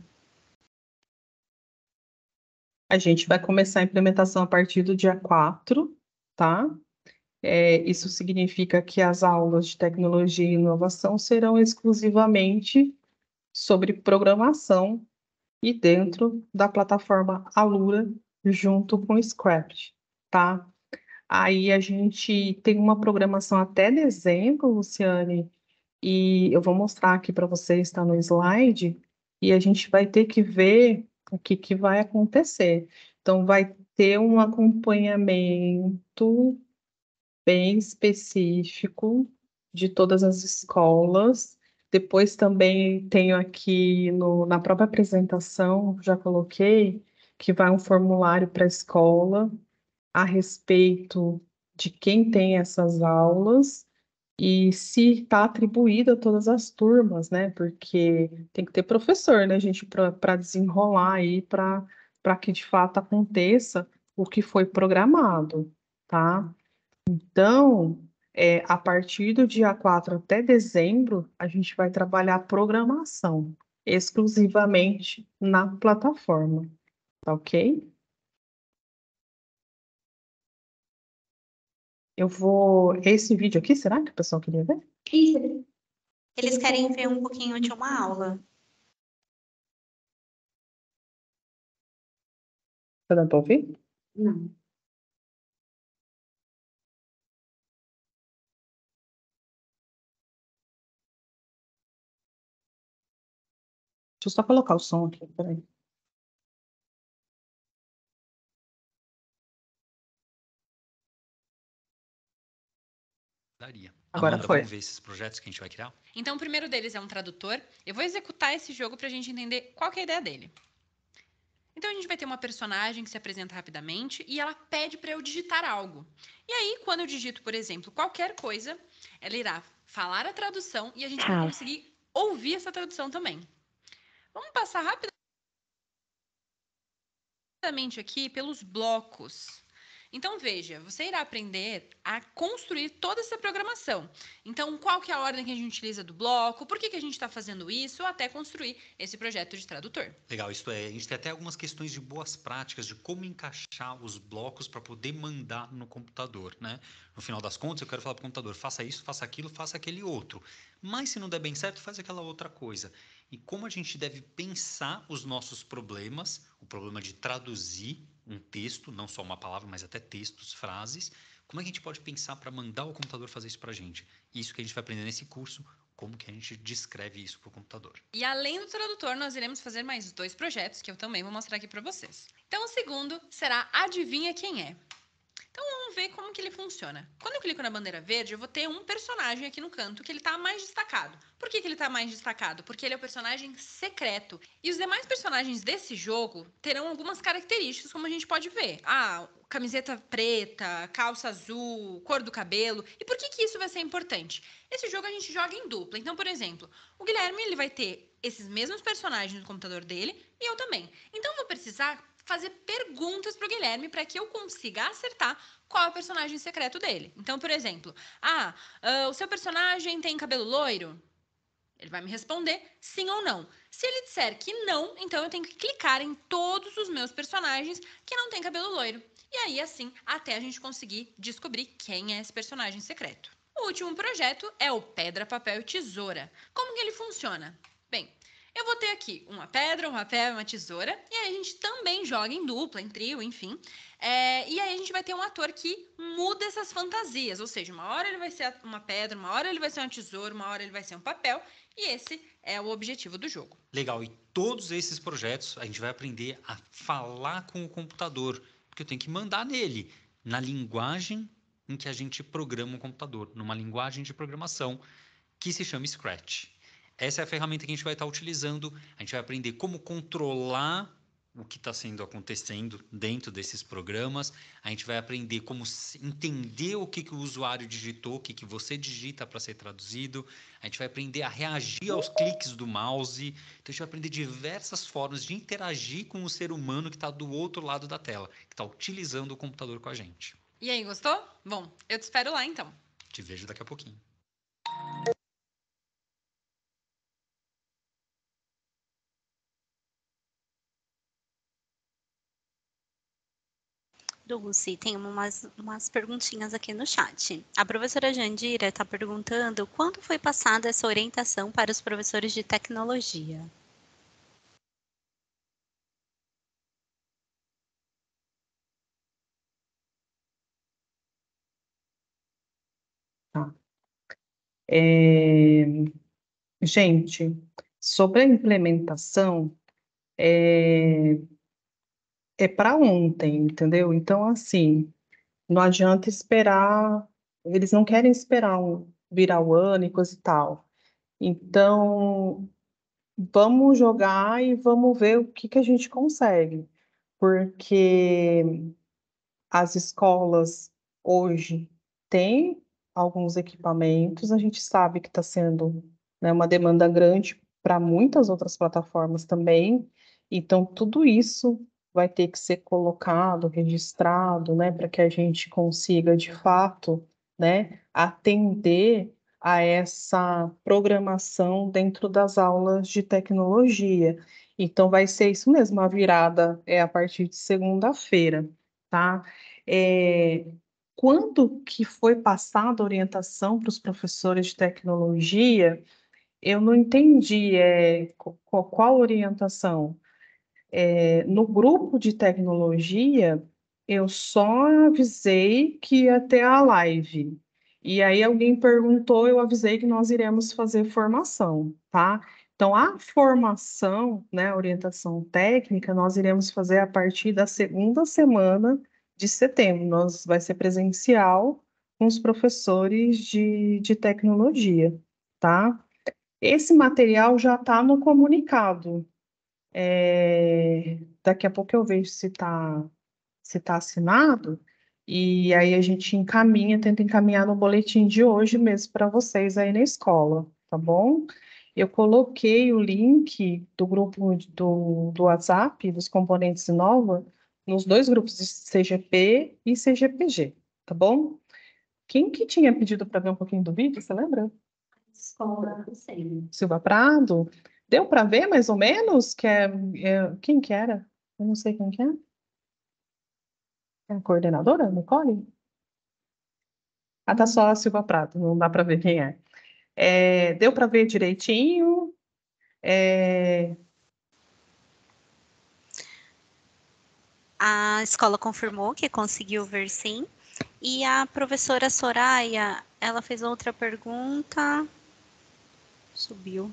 S1: A gente vai começar a implementação a partir do dia 4, tá? Isso significa que as aulas de tecnologia e inovação serão exclusivamente sobre programação e dentro da plataforma Alura, junto com o Scratch, tá? Aí a gente tem uma programação até dezembro, Luciane, e eu vou mostrar aqui para vocês, está no slide, e a gente vai ter que ver o que que vai acontecer. Então, vai ter um acompanhamento bem específico de todas as escolas. Depois também tenho aqui na própria apresentação, já coloquei, que vai um formulário para a escola a respeito de quem tem essas aulas e se está atribuída a todas as turmas, né? Porque tem que ter professor, né, gente, para desenrolar aí, para que de fato aconteça o que foi programado, tá? Então, a partir do dia 4 até dezembro, a gente vai trabalhar programação exclusivamente na plataforma, tá ok? Eu vou. Esse vídeo aqui, será que o pessoal queria ver?
S2: Isso. Eles querem ver um pouquinho de uma aula.
S1: Tá dando para ouvir?
S2: Não.
S1: Deixa eu só colocar o som aqui, peraí.
S3: Daria.
S1: Agora
S3: Amanda,
S1: foi.
S3: vamos ver esses projetos que a gente vai criar?
S4: Então, o primeiro deles é um tradutor. Eu vou executar esse jogo para a gente entender qual que é a ideia dele. Então, a gente vai ter uma personagem que se apresenta rapidamente e ela pede para eu digitar algo. E aí, quando eu digito, por exemplo, qualquer coisa, ela irá falar a tradução e a gente vai conseguir ouvir essa tradução também. Vamos passar rapidamente aqui pelos blocos. Então, veja, você irá aprender a construir toda essa programação. Então, qual que é a ordem que a gente utiliza do bloco, por que que a gente está fazendo isso, até construir esse projeto de tradutor.
S3: Legal, isto é, a gente tem até algumas questões de boas práticas de como encaixar os blocos para poder mandar no computador, né? No final das contas, eu quero falar para o computador, faça isso, faça aquilo, faça aquele outro. Mas se não der bem certo, faz aquela outra coisa. E como a gente deve pensar os nossos problemas, o problema de traduzir um texto, não só uma palavra, mas até textos, frases, como é que a gente pode pensar para mandar o computador fazer isso para a gente? Isso que a gente vai aprender nesse curso, como que a gente descreve isso para o computador.
S4: E além do tradutor, nós iremos fazer mais 2 projetos, que eu também vou mostrar aqui para vocês. Então, o segundo será Adivinha Quem É? Então, vamos ver como que ele funciona. Quando eu clico na bandeira verde, eu vou ter um personagem aqui no canto que ele está mais destacado. Por que que ele está mais destacado? Porque ele é o personagem secreto. E os demais personagens desse jogo terão algumas características, como a gente pode ver. Camiseta preta, calça azul, cor do cabelo. E por que que isso vai ser importante? Esse jogo a gente joga em dupla. Então, por exemplo, o Guilherme ele vai ter esses mesmos personagens no computador dele e eu também. Então, eu vou precisar fazer perguntas pro Guilherme para que eu consiga acertar qual é o personagem secreto dele. Então, por exemplo, o seu personagem tem cabelo loiro? Ele vai me responder sim ou não. Se ele disser que não, então eu tenho que clicar em todos os meus personagens que não têm cabelo loiro. E aí, assim, até a gente conseguir descobrir quem é esse personagem secreto. O último projeto é o Pedra, Papel e Tesoura. Como que ele funciona? Bem, eu vou ter aqui uma pedra, um papel e uma tesoura. E aí a gente também joga em dupla, em trio, enfim. E aí a gente vai ter um ator que muda essas fantasias. Ou seja, uma hora ele vai ser uma pedra, uma hora ele vai ser uma tesoura, uma hora ele vai ser um papel. E esse é o objetivo do jogo.
S3: Legal, e todos esses projetos a gente vai aprender a falar com o computador, porque eu tenho que mandar nele, na linguagem em que a gente programa o computador, numa linguagem de programação que se chama Scratch. Essa é a ferramenta que a gente vai estar utilizando, a gente vai aprender como controlar o que está acontecendo dentro desses programas, a gente vai aprender como entender o que o usuário digitou, o que você digita para ser traduzido, a gente vai aprender a reagir aos cliques do mouse, então a gente vai aprender diversas formas de interagir com o ser humano que está do outro lado da tela, que está utilizando o computador com a gente.
S4: E aí, gostou? Bom, eu te espero lá então.
S3: Te vejo daqui a pouquinho.
S2: Dulce, tem umas perguntinhas aqui no chat. A professora Jandira está perguntando quando foi passada essa orientação para os professores de tecnologia?
S1: Tá. Gente, sobre a implementação, é para ontem, entendeu? Então, assim, não adianta esperar, eles não querem esperar virar o ano e coisa e tal. Então, vamos jogar e vamos ver o que que a gente consegue, porque as escolas hoje têm alguns equipamentos, a gente sabe que está sendo, né, uma demanda grande para muitas outras plataformas também, então tudo isso vai ter que ser colocado, registrado, né, para que a gente consiga de fato, né, atender a essa programação dentro das aulas de tecnologia. Então vai ser isso mesmo, a virada é a partir de segunda-feira, tá? É, quando que foi passada a orientação para os professores de tecnologia, eu não entendi qual orientação. No grupo de tecnologia, eu só avisei que ia ter a live. E aí alguém perguntou, eu avisei que nós iremos fazer formação, tá? Então, a formação, né, a orientação técnica, nós iremos fazer a partir da segunda semana de setembro. Vai ser presencial com os professores de tecnologia, tá? Esse material já está no comunicado. Daqui a pouco eu vejo se tá assinado, e aí a gente tenta encaminhar no boletim de hoje mesmo para vocês aí na escola, tá bom? Eu coloquei o link do grupo do WhatsApp, dos componentes Inova, nos dois grupos de CGP e CGPG, tá bom? Quem que tinha pedido para ver um pouquinho do vídeo, você lembra?
S2: Escola do Centro.
S1: Silva Prado? Deu para ver mais ou menos? Quem que era? Eu não sei quem que é. É a coordenadora, Nicole? Ah, tá só a Silva Prado, não dá para ver quem é. Deu para ver direitinho? É,
S2: A escola confirmou que conseguiu ver sim. E a professora Soraya, ela fez outra pergunta. Subiu.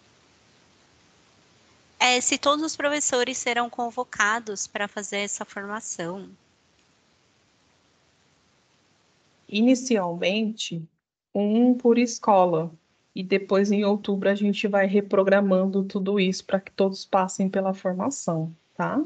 S2: Se todos os professores serão convocados para fazer essa formação.
S1: Inicialmente, um por escola. E depois, em outubro, a gente vai reprogramando tudo isso para que todos passem pela formação, tá?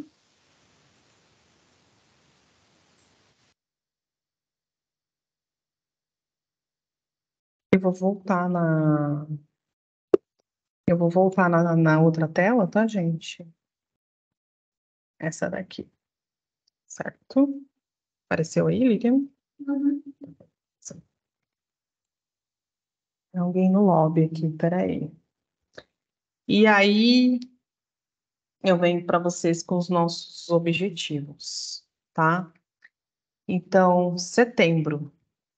S1: Eu vou voltar na. Eu vou voltar na outra tela, tá, gente? Essa daqui, certo? Apareceu aí, Lilian? Tem alguém no lobby aqui, peraí. E aí, eu venho para vocês com os nossos objetivos, tá? Então, setembro,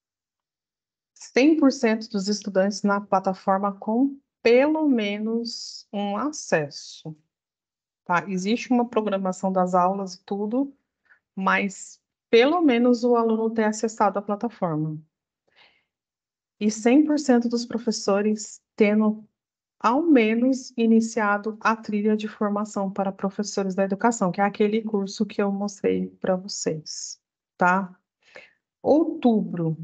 S1: 100% dos estudantes na plataforma com pelo menos um acesso, tá? Existe uma programação das aulas e tudo, mas pelo menos o aluno ter acessado a plataforma. E 100% dos professores tendo ao menos iniciado a trilha de formação para professores da educação, que é aquele curso que eu mostrei para vocês, tá? Outubro,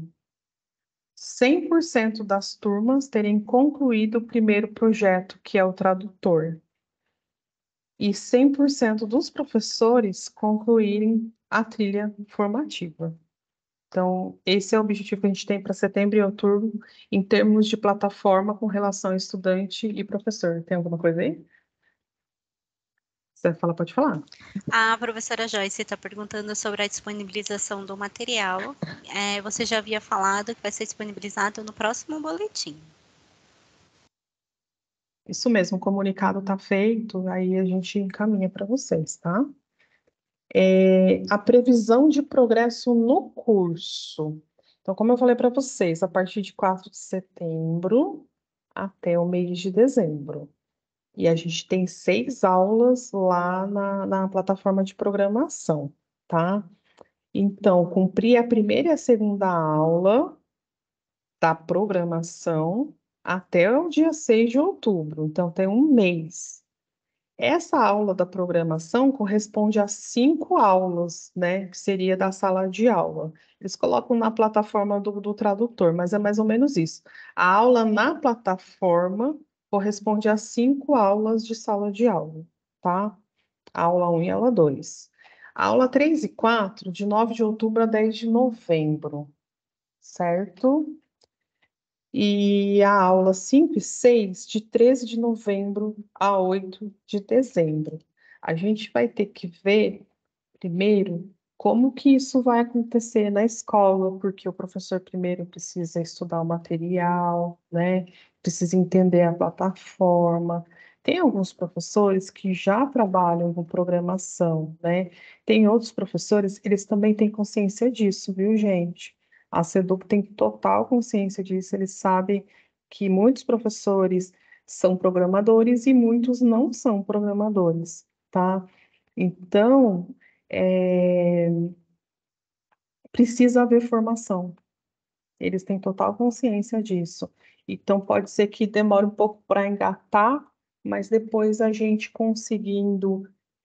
S1: 100% das turmas terem concluído o primeiro projeto, que é o tradutor. e 100% dos professores concluírem a trilha formativa. Então, esse é o objetivo que a gente tem para setembro e outubro, em termos de plataforma com relação a estudante e professor. Tem alguma coisa aí? Se você falar, pode falar.
S2: A professora Joyce está perguntando sobre a disponibilização do material. Você já havia falado que vai ser disponibilizado no próximo boletim.
S1: Isso mesmo, o comunicado está feito, aí a gente encaminha para vocês, tá? A previsão de progresso no curso. Então, como eu falei para vocês, a partir de 4 de setembro até o mês de dezembro. E a gente tem 6 aulas lá na plataforma de programação, tá? Então, cumprir a primeira e a segunda aula da programação até o dia 6 de outubro. Então, tem um mês. Essa aula da programação corresponde a 5 aulas, né? Que seria da sala de aula. Eles colocam na plataforma do tradutor, mas é mais ou menos isso. A aula na plataforma corresponde a 5 aulas de sala de aula, tá? Aula 1 e aula 2. A aula 3 e 4, de 9 de outubro a 10 de novembro, certo? E a aula 5 e 6, de 13 de novembro a 8 de dezembro. A gente vai ter que ver, primeiro, como que isso vai acontecer na escola, porque o professor primeiro precisa estudar o material, né? Precisa entender a plataforma. Tem alguns professores que já trabalham com programação, né? Tem outros professores, eles também têm consciência disso, viu, gente? A SEDUC tem total consciência disso, eles sabem que muitos professores são programadores e muitos não são programadores, tá? Então, é, precisa haver formação. Eles têm total consciência disso. Então, pode ser que demore um pouco para engatar, mas depois a gente conseguindo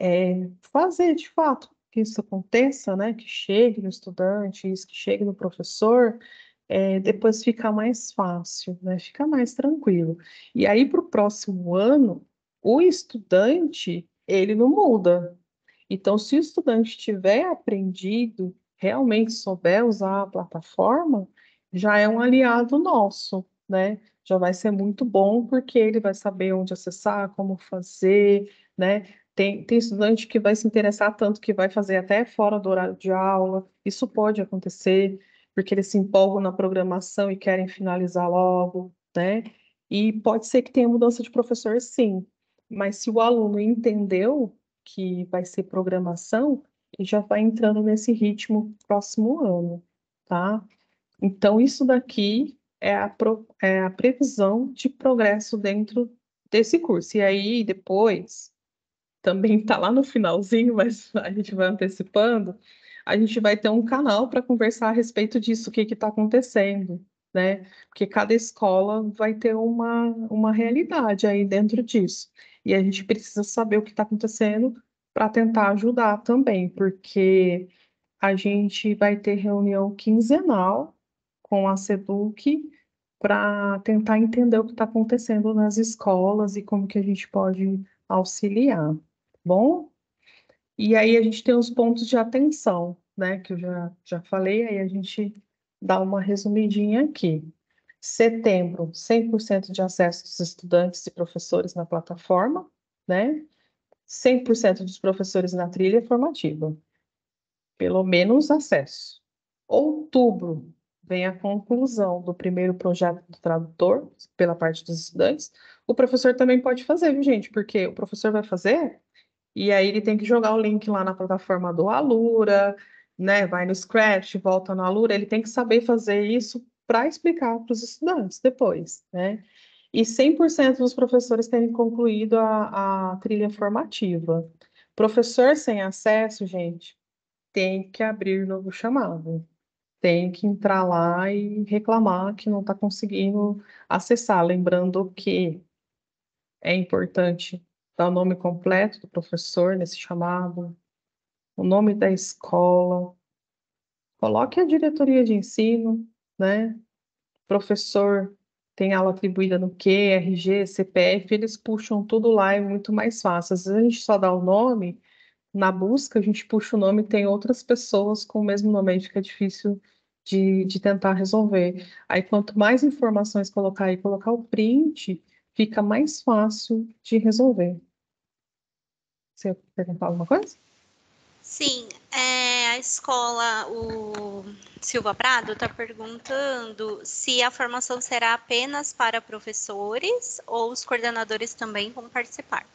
S1: fazer de fato que isso aconteça, né? Que chegue no estudante, isso que chegue no professor, depois fica mais fácil, né? Fica mais tranquilo. E aí, para o próximo ano, o estudante, ele não muda. Então, se o estudante tiver aprendido, realmente souber usar a plataforma, já é um aliado nosso, né? Já vai ser muito bom, porque ele vai saber onde acessar, como fazer, né? Tem estudante que vai se interessar tanto que vai fazer até fora do horário de aula. Isso pode acontecer, porque eles se empolgam na programação e querem finalizar logo, né? E pode ser que tenha mudança de professor, sim. Mas se o aluno entendeu que vai ser programação, ele já vai entrando nesse ritmo próximo ano, tá? Então, isso daqui é a previsão de progresso dentro desse curso. E aí, depois, também está lá no finalzinho, mas a gente vai antecipando, a gente vai ter um canal para conversar a respeito disso, o que está acontecendo, né? Porque cada escola vai ter uma realidade aí dentro disso. E a gente precisa saber o que está acontecendo para tentar ajudar também, porque a gente vai ter reunião quinzenal com a SEDUC para tentar entender o que está acontecendo nas escolas e como que a gente pode auxiliar, bom? E aí a gente tem os pontos de atenção, né, que eu já falei, aí a gente dá uma resumidinha aqui. Setembro, 100% de acesso dos estudantes e professores na plataforma, né? 100% dos professores na trilha formativa, pelo menos acesso. Outubro, vem a conclusão do primeiro projeto do tradutor, pela parte dos estudantes. O professor também pode fazer, viu, gente? Porque o professor vai fazer e aí ele tem que jogar o link lá na plataforma do Alura, né? Vai no Scratch, volta no Alura, ele tem que saber fazer isso para explicar para os estudantes depois, né? E 100% dos professores terem concluído a trilha formativa. Professor sem acesso, gente, tem que abrir novo chamado. Tem que entrar lá e reclamar que não está conseguindo acessar. Lembrando que é importante dar o nome completo do professor nesse chamado, o nome da escola, coloque a diretoria de ensino, né? Professor tem aula atribuída no Q, RG, CPF, eles puxam tudo lá, é muito mais fácil. Às vezes a gente só dá o nome, na busca a gente puxa o nome e tem outras pessoas com o mesmo nome, aí fica difícil de tentar resolver. Aí quanto mais informações colocar aí, colocar o print, fica mais fácil de resolver. Você ia perguntar alguma coisa?
S2: Sim, a escola, o Silva Prado está perguntando se a formação será apenas para professores ou os coordenadores também vão participar.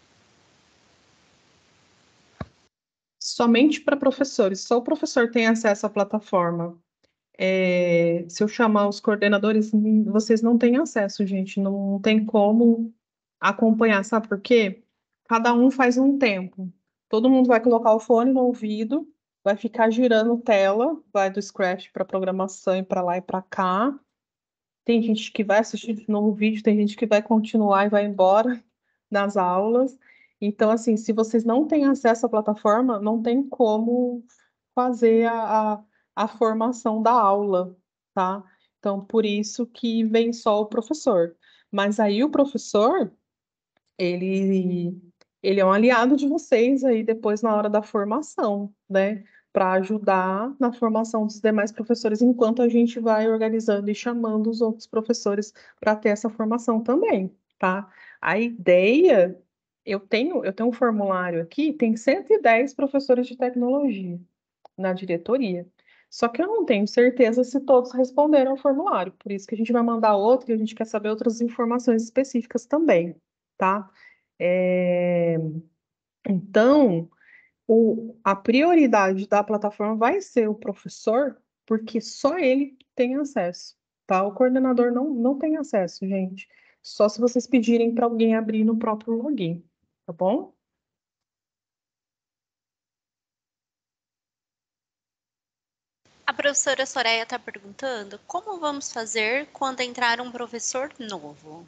S1: Somente para professores, só o professor tem acesso à plataforma. Se eu chamar os coordenadores, vocês não têm acesso, gente, não tem como acompanhar, sabe por quê? Cada um faz um tempo. Todo mundo vai colocar o fone no ouvido, vai ficar girando tela, vai do Scratch para programação e para lá e para cá. Tem gente que vai assistir de novo o vídeo, tem gente que vai continuar e vai embora das aulas. Então, assim, se vocês não têm acesso à plataforma, não tem como fazer a formação da aula, tá? Então, por isso que vem só o professor. Mas aí o professor, ele, ele é um aliado de vocês aí depois na hora da formação, né? Para ajudar na formação dos demais professores, enquanto a gente vai organizando e chamando os outros professores para ter essa formação também, tá? A ideia, eu tenho um formulário aqui, tem 110 professores de tecnologia na diretoria. Só que eu não tenho certeza se todos responderam ao formulário, por isso que a gente vai mandar outro e a gente quer saber outras informações específicas também, tá? É, Então, a prioridade da plataforma vai ser o professor, porque só ele tem acesso, tá? O coordenador não tem acesso, gente. Só se vocês pedirem para alguém abrir no próprio login, tá bom?
S2: A professora Soraya está perguntando como vamos fazer quando entrar um professor novo?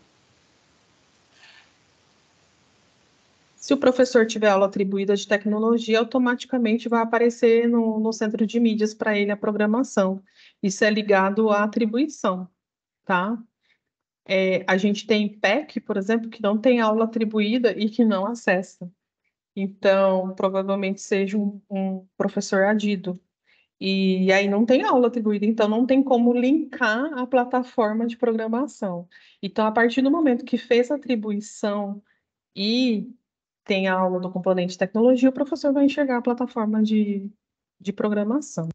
S1: Se o professor tiver aula atribuída de tecnologia, automaticamente vai aparecer no centro de mídias para ele a programação. Isso é ligado à atribuição, tá? A gente tem PEC, por exemplo, que não tem aula atribuída e que não acessa. Então, provavelmente seja um professor adido. E aí não tem aula atribuída, então não tem como linkar a plataforma de programação. Então, a partir do momento que fez a atribuição e tem a aula do componente de tecnologia, o professor vai enxergar a plataforma de programação.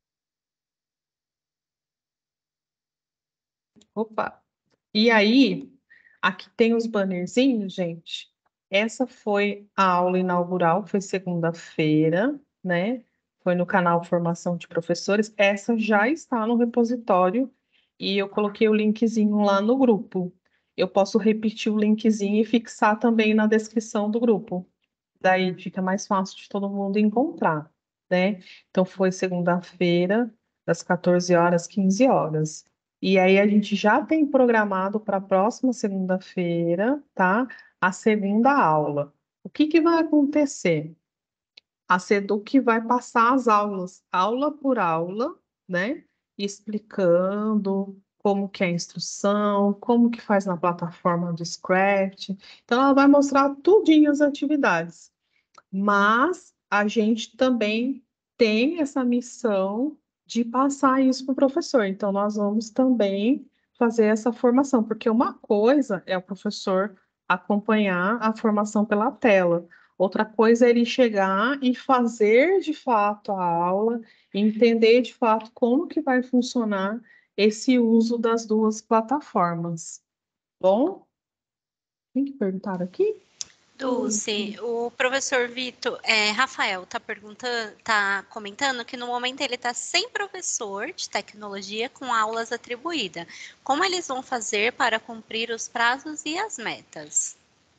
S1: Opa! E aí, aqui tem os bannerzinhos, gente. Essa foi a aula inaugural, foi segunda-feira, né? Foi no canal Formação de Professores. Essa já está no repositório e eu coloquei o linkzinho lá no grupo. Eu posso repetir o linkzinho e fixar também na descrição do grupo. Daí fica mais fácil de todo mundo encontrar, né? Então foi segunda-feira, das 14 horas, 15 horas. E aí a gente já tem programado para a próxima segunda-feira, tá? A segunda aula. O que que vai acontecer? A SEDUC vai passar as aulas, aula por aula, né? Explicando como que é a instrução, como que faz na plataforma do Scratch. Então, ela vai mostrar tudinho as atividades. Mas a gente também tem essa missão de passar isso para o professor. Então, nós vamos também fazer essa formação, porque uma coisa é o professor acompanhar a formação pela tela, outra coisa é ele chegar e fazer de fato a aula, entender de fato como que vai funcionar esse uso das duas plataformas. Bom, tem que perguntar aqui?
S2: Dulce, o professor Vitor, Rafael está perguntando, está comentando que no momento ele está sem professor de tecnologia com aulas atribuídas. Como eles vão fazer para cumprir os prazos e as metas?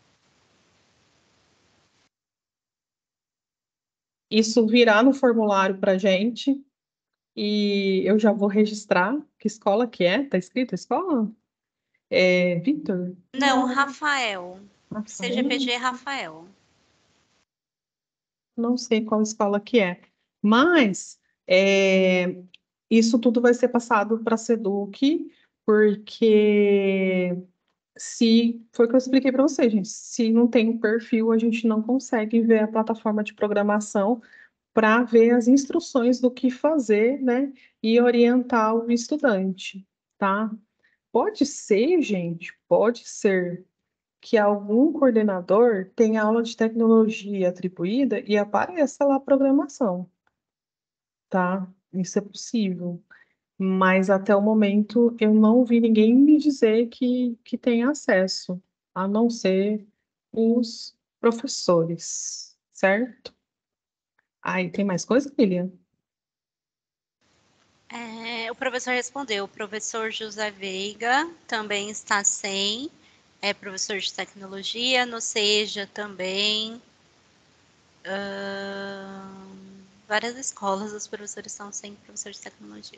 S1: Isso virá no formulário para gente e eu já vou registrar que escola que é. Tá escrito a escola? É Vitor?
S2: Não, Rafael.
S1: Rafael?
S2: CGPG Rafael.
S1: Não sei qual escola que é. Mas isso tudo vai ser passado para a SEDUC porque se foi o que eu expliquei para vocês, gente, se não tem um perfil, a gente não consegue ver a plataforma de programação para ver as instruções do que fazer, né, e orientar o estudante, tá? Pode ser, gente, pode ser que algum coordenador tenha aula de tecnologia atribuída e apareça lá a programação, tá? Isso é possível. Mas até o momento eu não vi ninguém me dizer que tem acesso, a não ser os professores, certo? Aí tem mais coisa, Lilian?
S2: O professor respondeu, o professor José Veiga também está sem, é professor de tecnologia, no SEJA também. Várias escolas, os professores estão sem professor de tecnologia.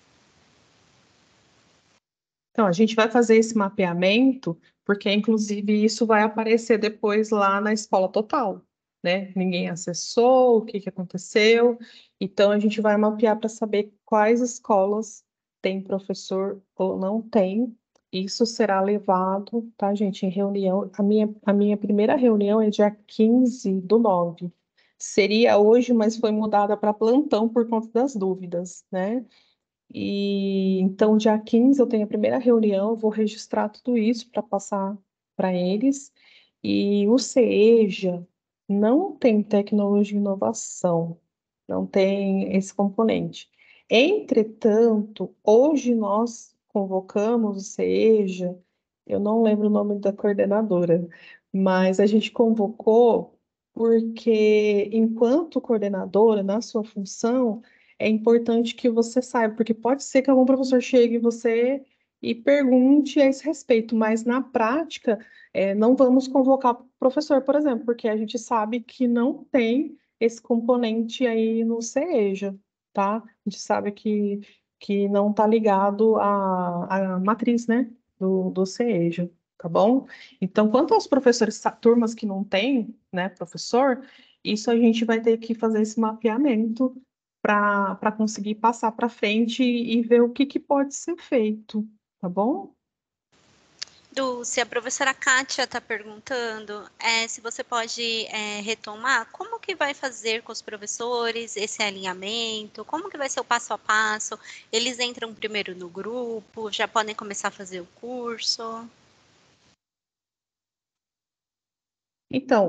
S1: Então, a gente vai fazer esse mapeamento, porque inclusive isso vai aparecer depois lá na escola total, né? Ninguém acessou, o que que aconteceu. Então, a gente vai mapear para saber quais escolas têm professor ou não tem. Isso será levado, tá, gente, em reunião. A minha primeira reunião é dia 15/9. Seria hoje, mas foi mudada para plantão por conta das dúvidas, né? E então, dia 15 eu tenho a primeira reunião, eu vou registrar tudo isso para passar para eles. E o CEJA não tem tecnologia e inovação, não tem esse componente. Entretanto, hoje nós convocamos o CEJA, eu não lembro o nome da coordenadora, mas a gente convocou porque, enquanto coordenadora, na sua função, é importante que você saiba, porque pode ser que algum professor chegue em você e pergunte a esse respeito, mas na prática, não vamos convocar o professor, por exemplo, porque a gente sabe que não tem esse componente aí no CEJA, tá? A gente sabe que não está ligado à matriz, né, do CEJA, tá bom? Então, quanto aos professores, turmas que não tem, né, professor, isso a gente vai ter que fazer esse mapeamento para conseguir passar para frente e ver o que pode ser feito, tá bom?
S2: Dulce, a professora Kátia está perguntando se você pode retomar como que vai fazer com os professores esse alinhamento, como que vai ser o passo a passo, eles entram primeiro no grupo, já podem começar a fazer o curso?
S1: Então,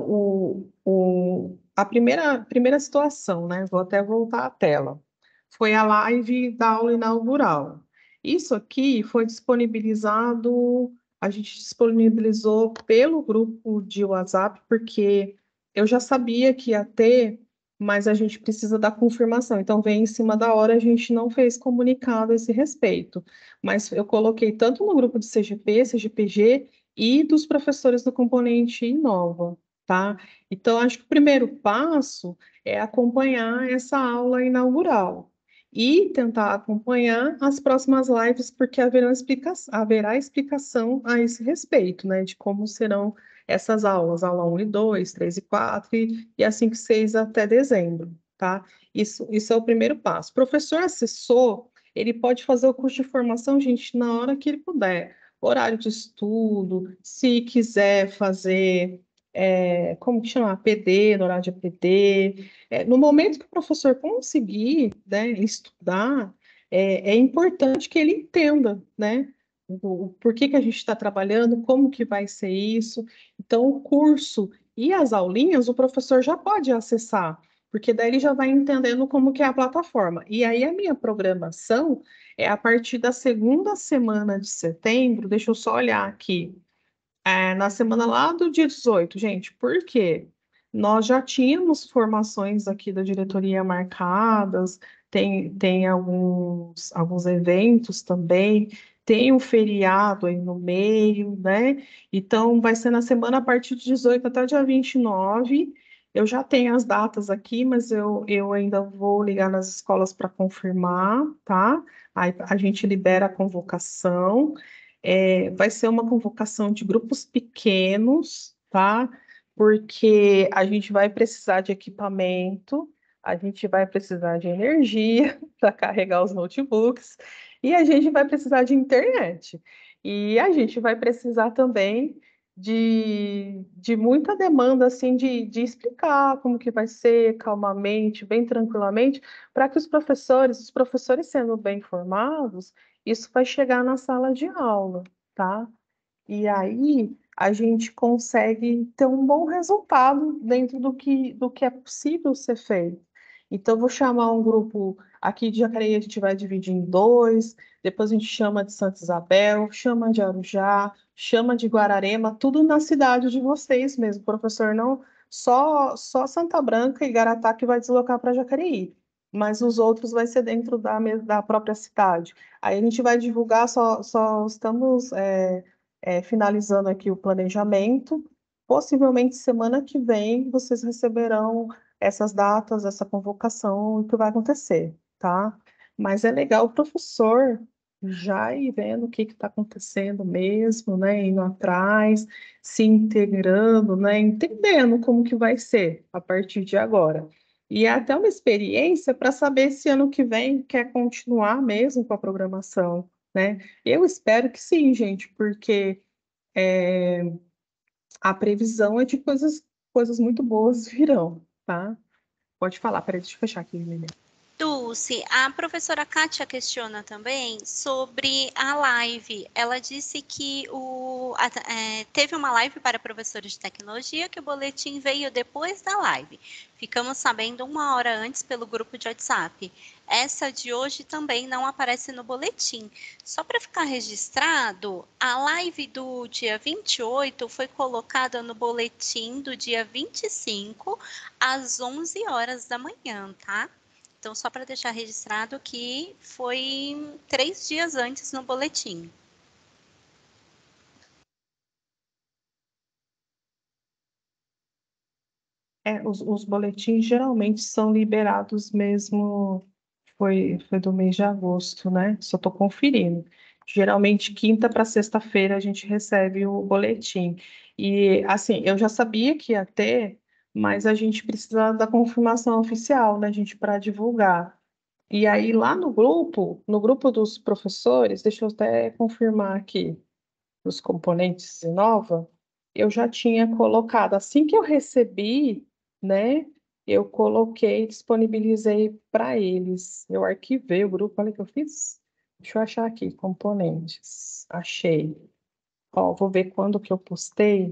S1: a primeira situação, né? Vou até voltar à tela. Foi a live da aula inaugural. Isso aqui foi disponibilizado, a gente disponibilizou pelo grupo de WhatsApp, porque eu já sabia que ia ter, mas a gente precisa da confirmação. Então, vem em cima da hora, a gente não fez comunicado a esse respeito. Mas eu coloquei tanto no grupo de CGP, CGPG, e dos professores do componente Inova, tá? Então, acho que o primeiro passo é acompanhar essa aula inaugural e tentar acompanhar as próximas lives, porque haverá explicação a esse respeito, né, de como serão essas aulas, aula 1 e 2, 3 e 4, e assim que 6 até dezembro, tá? Isso é o primeiro passo. O professor assessor, ele pode fazer o curso de formação, gente, na hora que ele puder, horário de estudo, se quiser fazer, como que chama? APD, no horário de APD. No momento que o professor conseguir, né, estudar, é importante que ele entenda, né, o porquê que a gente está trabalhando, como que vai ser isso. Então, o curso e as aulinhas, o professor já pode acessar, porque daí ele já vai entendendo como que é a plataforma. E aí, a minha programação é a partir da segunda semana de setembro, deixa eu só olhar aqui, na semana lá do dia 18, gente, por quê? Nós já tínhamos formações aqui da diretoria marcadas, tem alguns eventos também, tem um feriado aí no meio, né? Então, vai ser na semana a partir de 18 até o dia 29. Eu já tenho as datas aqui, mas eu ainda vou ligar nas escolas para confirmar, tá? Aí a gente libera a convocação. Vai ser uma convocação de grupos pequenos, tá? Porque a gente vai precisar de equipamento, a gente vai precisar de energia para carregar os notebooks. E a gente vai precisar de internet. E a gente vai precisar também de muita demanda, assim, de explicar como que vai ser calmamente, bem tranquilamente, para que os professores sendo bem informados, isso vai chegar na sala de aula, tá? E aí a gente consegue ter um bom resultado dentro do que é possível ser feito. Então, eu vou chamar um grupo aqui de Jacareí, a gente vai dividir em dois, depois a gente chama de Santa Isabel, chama de Arujá, chama de Guararema, tudo na cidade de vocês mesmo, professor, não só Santa Branca e Garatá que vai deslocar para Jacareí, mas os outros vai ser dentro da própria cidade. Aí a gente vai divulgar, só estamos finalizando aqui o planejamento. Possivelmente semana que vem vocês receberão essas datas, essa convocação, o que vai acontecer, tá? Mas é legal o professor já ir vendo o que está acontecendo mesmo, né? Indo atrás, se integrando, né? Entendendo como que vai ser a partir de agora. E é até uma experiência para saber se ano que vem quer continuar mesmo com a programação, né? Eu espero que sim, gente, porque é, a previsão é de coisas muito boas virão, tá? Pode falar, peraí, deixa eu fechar aqui, Lilian.
S2: Dulce, a professora Kátia questiona também sobre a live. Ela disse que teve uma live para professores de tecnologia, que o boletim veio depois da live. Ficamos sabendo 1 hora antes pelo grupo de WhatsApp. Essa de hoje também não aparece no boletim. Só para ficar registrado, a live do dia 28 foi colocada no boletim do dia 25, às 11 horas da manhã, tá? Então, só para deixar registrado que foi 3 dias antes no boletim.
S1: Os boletins geralmente são liberados mesmo, foi do mês de agosto, né? Só estou conferindo. Geralmente, quinta para sexta-feira, a gente recebe o boletim. E, assim, eu já sabia que ia ter, mas a gente precisa da confirmação oficial, né, gente, para divulgar. E aí, lá no grupo dos professores, deixa eu até confirmar aqui, os componentes Inova, eu já tinha colocado, assim que eu recebi, né, eu coloquei, disponibilizei para eles. Eu arquivei o grupo, olha o que eu fiz. Deixa eu achar aqui, componentes. Achei. Ó, vou ver quando que eu postei.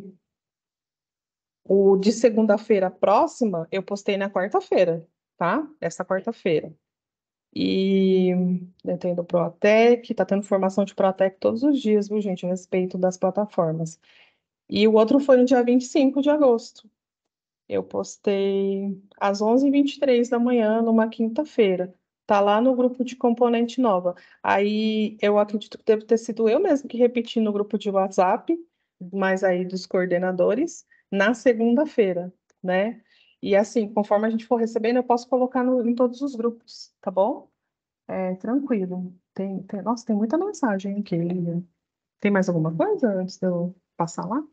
S1: O de segunda-feira próxima, eu postei na quarta-feira, tá? Essa quarta-feira. E eu tenho do Proatec, tá tendo formação de Proatec todos os dias, viu, gente, a respeito das plataformas. E o outro foi no dia 25 de agosto. Eu postei às 11h23 da manhã, numa quinta-feira. Tá lá no grupo de componente nova. Aí eu acredito que deve ter sido eu mesmo que repeti no grupo de WhatsApp, mas aí dos coordenadores, na segunda-feira, né? E assim, conforme a gente for recebendo, eu posso colocar em todos os grupos, tá bom? Tranquilo. Nossa, tem muita mensagem aqui, Lilian. Tem mais alguma coisa antes de eu passar lá?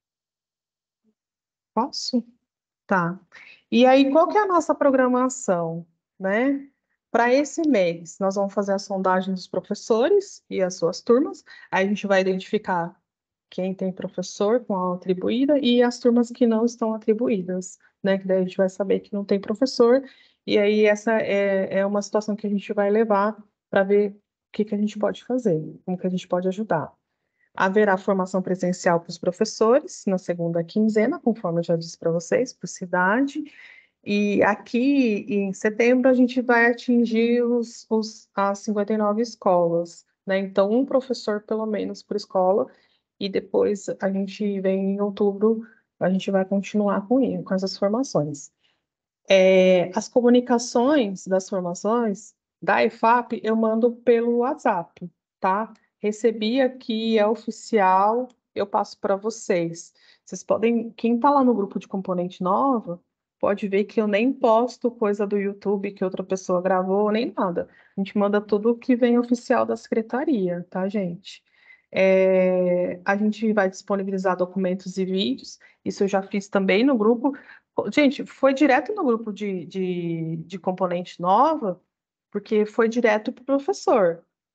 S1: Posso? Tá. E aí, qual que é a nossa programação, né? Para esse mês, nós vamos fazer a sondagem dos professores e as suas turmas. Aí a gente vai identificar quem tem professor com a atribuída e as turmas que não estão atribuídas, né? Que daí a gente vai saber que não tem professor. E aí essa é uma situação que a gente vai levar para ver o que que a gente pode fazer, como que a gente pode ajudar. Haverá formação presencial para os professores na segunda quinzena, conforme eu já disse para vocês, por cidade. E aqui em setembro a gente vai atingir as 59 escolas, né? Então, um professor pelo menos por escola, e depois a gente vem em outubro, a gente vai continuar com essas formações. As comunicações das formações da EFAP eu mando pelo WhatsApp, tá? Recebi aqui, é oficial, eu passo para vocês. Vocês podem, quem está lá no grupo de componente nova, pode ver que eu nem posto coisa do YouTube que outra pessoa gravou, nem nada. A gente manda tudo que vem oficial da secretaria, tá, gente? A gente vai disponibilizar documentos e vídeos, isso eu já fiz também no grupo. Gente, foi direto no grupo de componente nova, porque foi direto para o professor.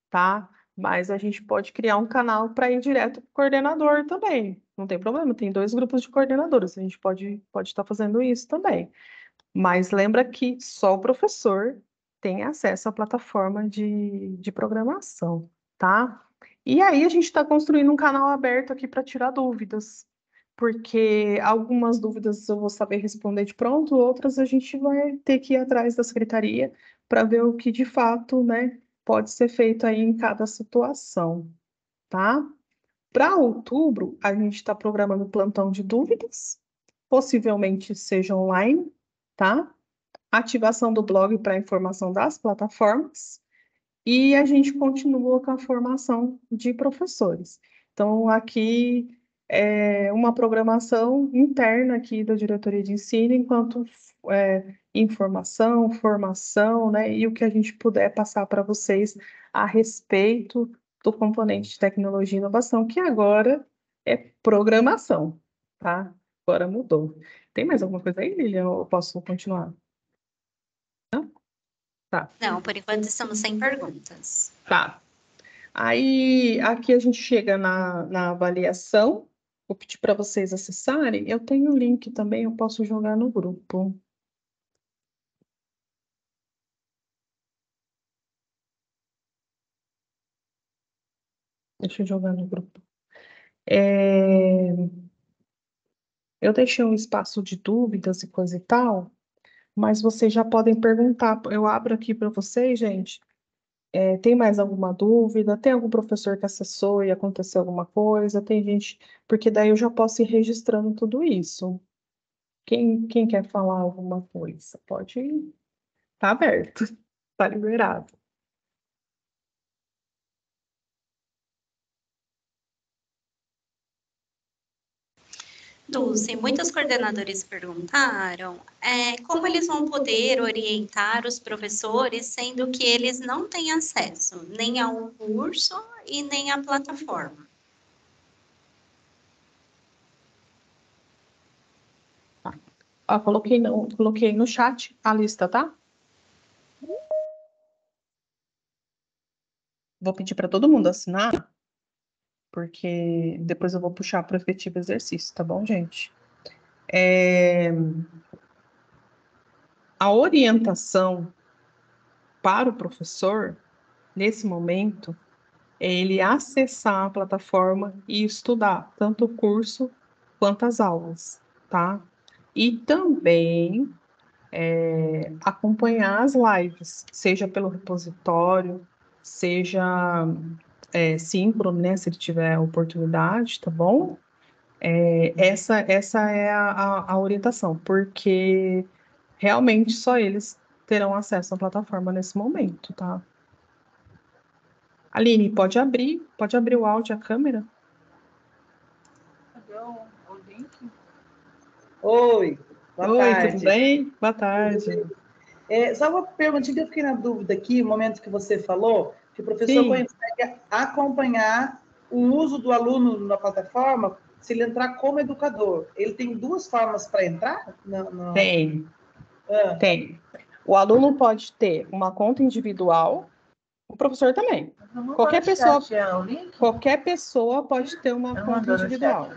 S1: tá? Mas a gente pode criar um canal para ir direto para o coordenador também. Não tem problema, tem 2 grupos de coordenadores, a gente pode estar fazendo isso também. Mas lembra que só o professor tem acesso à plataforma de programação, tá? E aí a gente está construindo um canal aberto aqui para tirar dúvidas, porque algumas dúvidas eu vou saber responder de pronto, outras a gente vai ter que ir atrás da secretaria para ver o que de fato, né, pode ser feito aí em cada situação, tá? Para outubro, a gente está programando plantão de dúvidas, possivelmente seja online, tá? Ativação do blog para informação das plataformas e a gente continua com a formação de professores. Então, aqui é uma programação interna aqui da diretoria de ensino, enquanto informação, formação, né, e o que a gente puder passar para vocês a respeito do componente de tecnologia e inovação, que agora é programação, tá? Agora mudou. Tem mais alguma coisa aí, Lilian? Ou eu posso continuar? Tá.
S2: Não, por enquanto estamos sem perguntas.
S1: Tá. Aí, aqui a gente chega na avaliação. Vou pedir para vocês acessarem. Eu tenho o link também, eu posso jogar no grupo. Deixa eu jogar no grupo. Eu deixei um espaço de dúvidas e coisa e tal, mas vocês já podem perguntar. Eu abro aqui para vocês, gente. Tem mais alguma dúvida? Tem algum professor que acessou e aconteceu alguma coisa? Tem gente, porque daí eu já posso ir registrando tudo isso. Quem quer falar alguma coisa? Pode ir. Tá aberto, tá liberado.
S2: Dulce, muitos coordenadores perguntaram como eles vão poder orientar os professores, sendo que eles não têm acesso nem ao curso e nem à plataforma.
S1: Ó, coloquei no chat a lista, tá? Vou pedir para todo mundo assinar, porque depois eu vou puxar para o efetivo exercício, tá bom, gente? A orientação para o professor, nesse momento, é ele acessar a plataforma e estudar tanto o curso quanto as aulas, tá? E também acompanhar as lives, seja pelo repositório, seja síncrono, né, se ele tiver oportunidade, tá bom? Essa é a orientação, porque realmente só eles terão acesso à plataforma nesse momento, tá? Aline, pode abrir o áudio e a câmera?
S5: Cadê o link? Oi, boa tarde.
S1: Tudo bem? Boa tarde.
S5: Só uma perguntinha que eu fiquei na dúvida aqui, no momento que você falou, que o professor consegue acompanhar o uso do aluno na plataforma se ele entrar como educador. Ele tem 2 formas para entrar?
S1: Tem. O aluno pode ter uma conta individual, o professor também. Qualquer pessoa pode ter uma conta individual.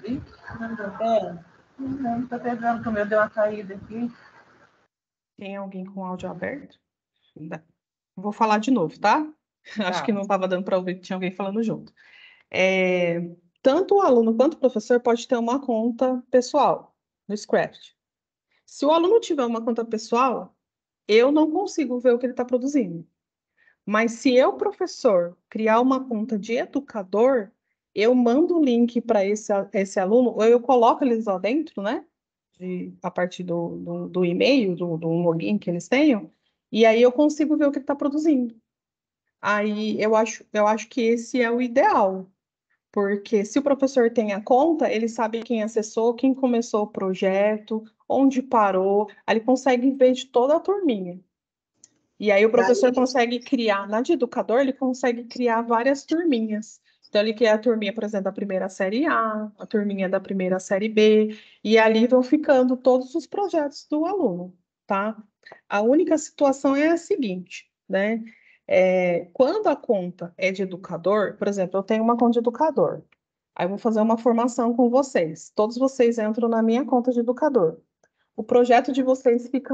S5: Não, estou pegando que o meu deu uma caída aqui.
S1: Tem alguém com áudio aberto? Vou falar de novo, tá? Acho que não estava dando para ouvir que tinha alguém falando junto. Tanto o aluno quanto o professor pode ter uma conta pessoal no Scratch. Se o aluno tiver uma conta pessoal, eu não consigo ver o que ele está produzindo. Mas se eu, professor, criar uma conta de educador, eu mando o link para esse aluno, ou eu coloco eles lá dentro, né? A partir do e-mail, do login que eles tenham, e aí eu consigo ver o que ele está produzindo. Aí eu acho que esse é o ideal, porque se o professor tem a conta, ele sabe quem acessou, quem começou o projeto, onde parou, aí ele consegue ver de toda a turminha. E aí o professor consegue criar, na de educador, ele consegue criar várias turminhas. Então, ele cria a turminha, por exemplo, da primeira série A, a turminha da primeira série B, e ali vão ficando todos os projetos do aluno, tá? A única situação é a seguinte, né? Quando a conta é de educador, por exemplo, eu tenho uma conta de educador. Aí eu vou fazer uma formação com vocês. Todos vocês entram na minha conta de educador. O projeto de vocês fica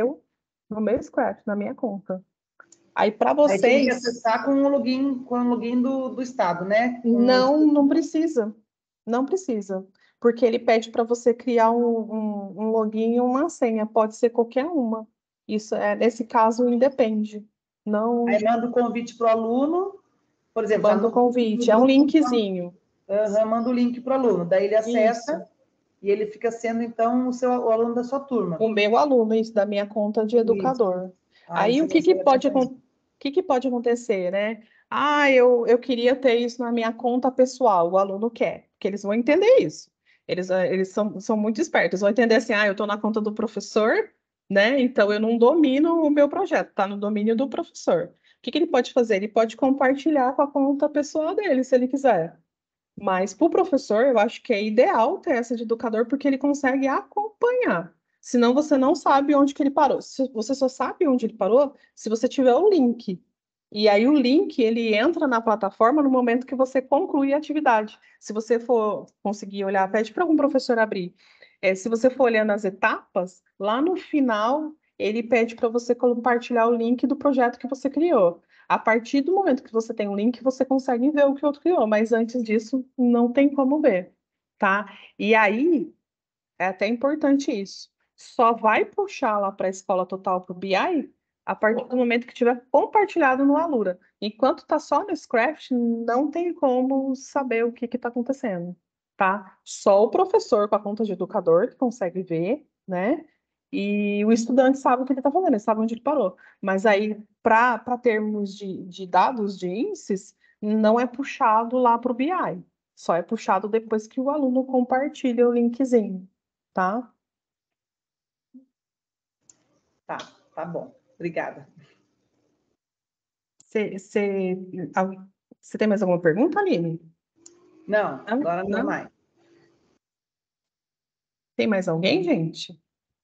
S1: no meu Scratch, na minha conta. Aí para
S5: Aí tem que
S1: vocês,
S5: acessar com o login do Estado, né?
S1: não precisa. Não precisa. Porque ele pede para você criar um login e uma senha. Pode ser qualquer uma. Isso nesse caso, independe. Não
S5: Aí manda o convite para o aluno, por exemplo,
S1: manda o convite. É um linkzinho.
S5: manda o link para o aluno, daí ele acessa
S1: Isso.
S5: e ele fica sendo, então, o aluno da sua turma.
S1: O meu aluno, isso, da minha conta de educador. Aí
S5: isso
S1: o que
S5: você vai fazer.
S1: o que pode acontecer, né? Ah, eu queria ter isso na minha conta pessoal, o aluno quer, porque eles vão entender isso. Eles são muito espertos, vão entender assim, eu estou na conta do professor, né? Então eu não domino o meu projeto, está no domínio do professor. O que ele pode fazer? Ele pode compartilhar com a conta pessoal dele, se ele quiser. Mas para o professor, eu acho que é ideal ter essa de educador, porque ele consegue acompanhar. Senão você não sabe onde que ele parou. Você só sabe onde ele parou se você tiver o link. E aí o link, ele entra na plataforma no momento que você conclui a atividade. Se você for conseguir olhar, pede para algum professor abrir. Se você for olhando as etapas, lá no final, ele pede para você compartilhar o link do projeto que você criou. A partir do momento que você tem um link, você consegue ver o que o outro criou, mas antes disso, não tem como ver, tá? E aí, é até importante isso. Só vai puxar lá para a escola total para o BI a partir do momento que tiver compartilhado no Alura. Enquanto está só no Scratch, não tem como saber o que está acontecendo, tá? Só o professor com a conta de educador que consegue ver, né? E o estudante sabe o que ele está fazendo, ele sabe onde ele parou. Mas aí, para termos de dados de índices, não é puxado lá para o BI. Só é puxado depois que o aluno compartilha o linkzinho, tá?
S5: Tá bom. Obrigada.
S1: Você tem mais alguma pergunta, Aline?
S5: Não, agora não mais.
S1: Tem mais alguém, gente?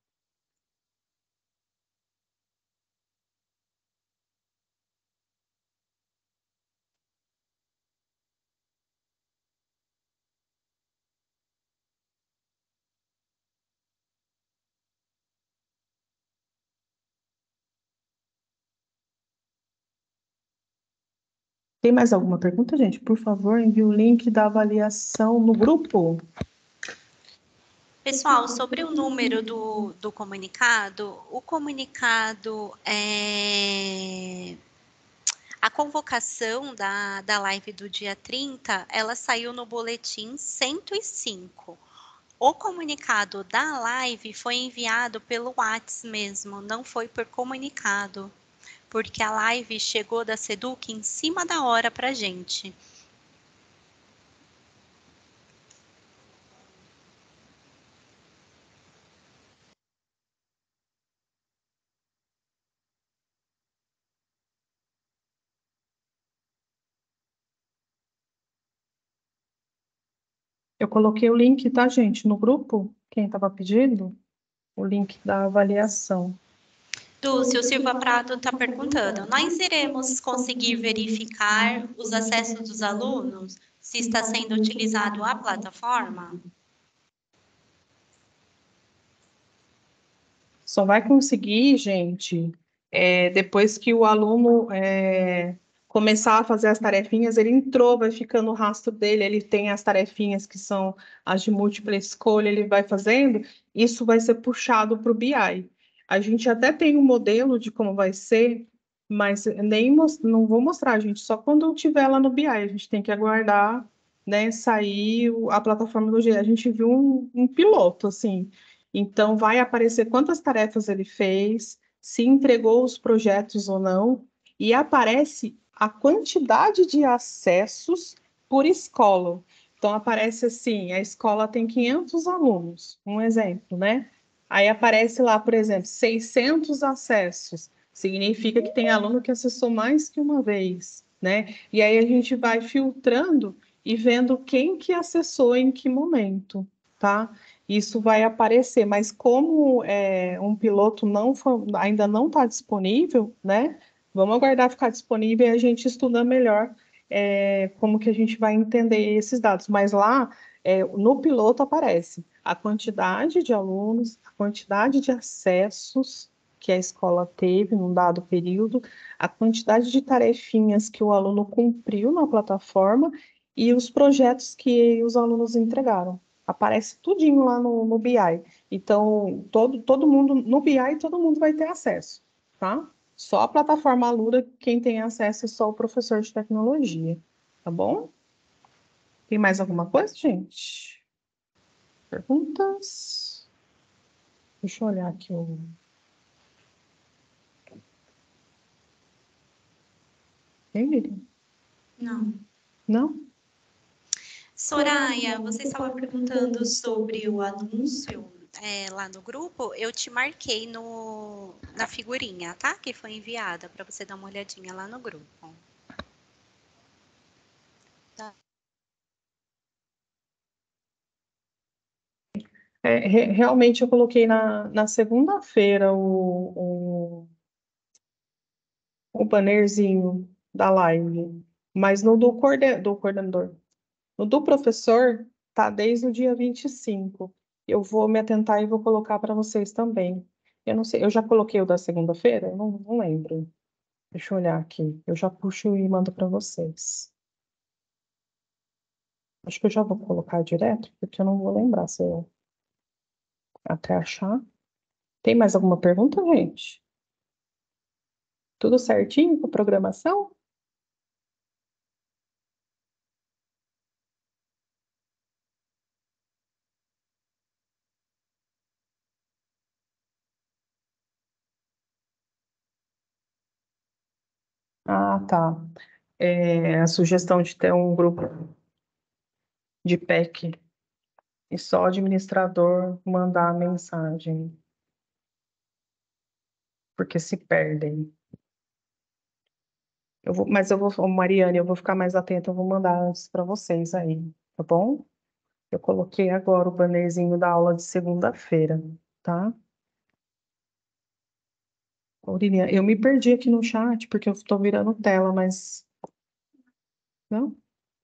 S1: Tem mais alguma pergunta, gente? Por favor, envie o link da avaliação no grupo.
S2: Pessoal, sobre o número do comunicado, o comunicado a convocação da live do dia 30, ela saiu no boletim 105. O comunicado da live foi enviado pelo WhatsApp mesmo, não foi por comunicado, porque a live chegou da Seduc em cima da hora para gente.
S1: Eu coloquei o link, tá, gente, no grupo? Quem estava pedindo? O link da avaliação.
S2: Dulce, o Silva Prado está perguntando, nós iremos conseguir verificar os acessos dos alunos, se está sendo utilizado a plataforma?
S1: Só vai conseguir, gente, depois que o aluno começar a fazer as tarefinhas, ele entrou, vai ficando o rastro dele, ele tem as tarefinhas que são as de múltipla escolha, ele vai fazendo, isso vai ser puxado para o BI. A gente até tem um modelo de como vai ser, mas não vou mostrar, gente, só quando eu tiver lá no BI, a gente tem que aguardar, né, sair a plataforma do GE. A gente viu um piloto, assim, então, vai aparecer quantas tarefas ele fez, se entregou os projetos ou não, e aparece a quantidade de acessos por escola. Então, aparece assim: a escola tem 500 alunos, um exemplo, né? Aí aparece lá, por exemplo, 600 acessos. Significa que tem aluno que acessou mais que uma vez, né? E aí a gente vai filtrando e vendo quem que acessou em que momento, tá? Isso vai aparecer, mas como um piloto ainda não está disponível, né? Vamos aguardar ficar disponível e a gente estuda melhor como que a gente vai entender esses dados. Mas lá, no piloto aparece a quantidade de alunos, a quantidade de acessos que a escola teve num dado período, a quantidade de tarefinhas que o aluno cumpriu na plataforma e os projetos que os alunos entregaram. Aparece tudinho lá no BI. Então, todo mundo, no BI, todo mundo vai ter acesso, tá? Só a plataforma Alura, quem tem acesso é só o professor de tecnologia, tá bom? Tem mais alguma coisa, gente? Perguntas? Deixa eu olhar aqui o... Tem, Miriam?
S2: Não.
S1: Não?
S2: Soraya, você estava perguntando sobre o anúncio lá no grupo. Eu te marquei na figurinha, tá? Que foi enviada para você dar uma olhadinha lá no grupo.
S1: Realmente eu coloquei na segunda-feira o bannerzinho da live, mas no do coordenador. No do professor, tá desde o dia 25. Eu vou me atentar e vou colocar para vocês também. Eu não sei, eu já coloquei o da segunda-feira? Eu não lembro. Deixa eu olhar aqui. Eu já puxo e mando para vocês. Acho que eu já vou colocar direto, porque eu não vou lembrar se eu até achar. Tem mais alguma pergunta, gente? Tudo certinho com a programação? Ah, tá. A sugestão de ter um grupo de PEC e só o administrador mandar a mensagem, porque se perdem. Mas eu vou, ô, Mariane, eu vou ficar mais atenta, eu vou mandar antes para vocês aí, tá bom? Eu coloquei agora o bannerzinho da aula de segunda-feira, tá? Aurília, eu me perdi aqui no chat porque eu estou virando tela, mas não?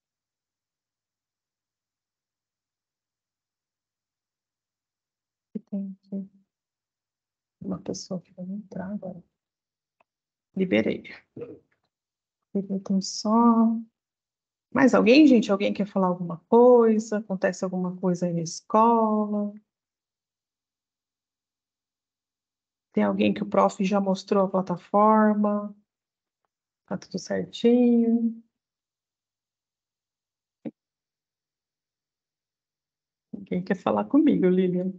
S1: Tem aqui uma pessoa que vai entrar agora. Liberei. Então só. Mais alguém, gente? Alguém quer falar alguma coisa? Acontece alguma coisa aí na escola? Tem alguém que o prof já mostrou a plataforma? Tá tudo certinho? Ninguém quer falar comigo, Lilian?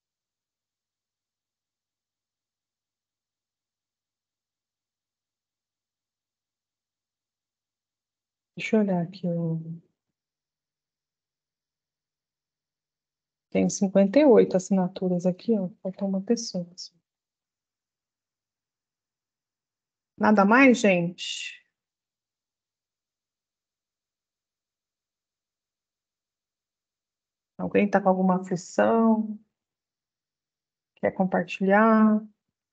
S1: Deixa eu olhar aqui. Tem 58 assinaturas aqui, ó. Faltou uma pessoa. Nada mais, gente? Alguém está com alguma aflição? Quer compartilhar?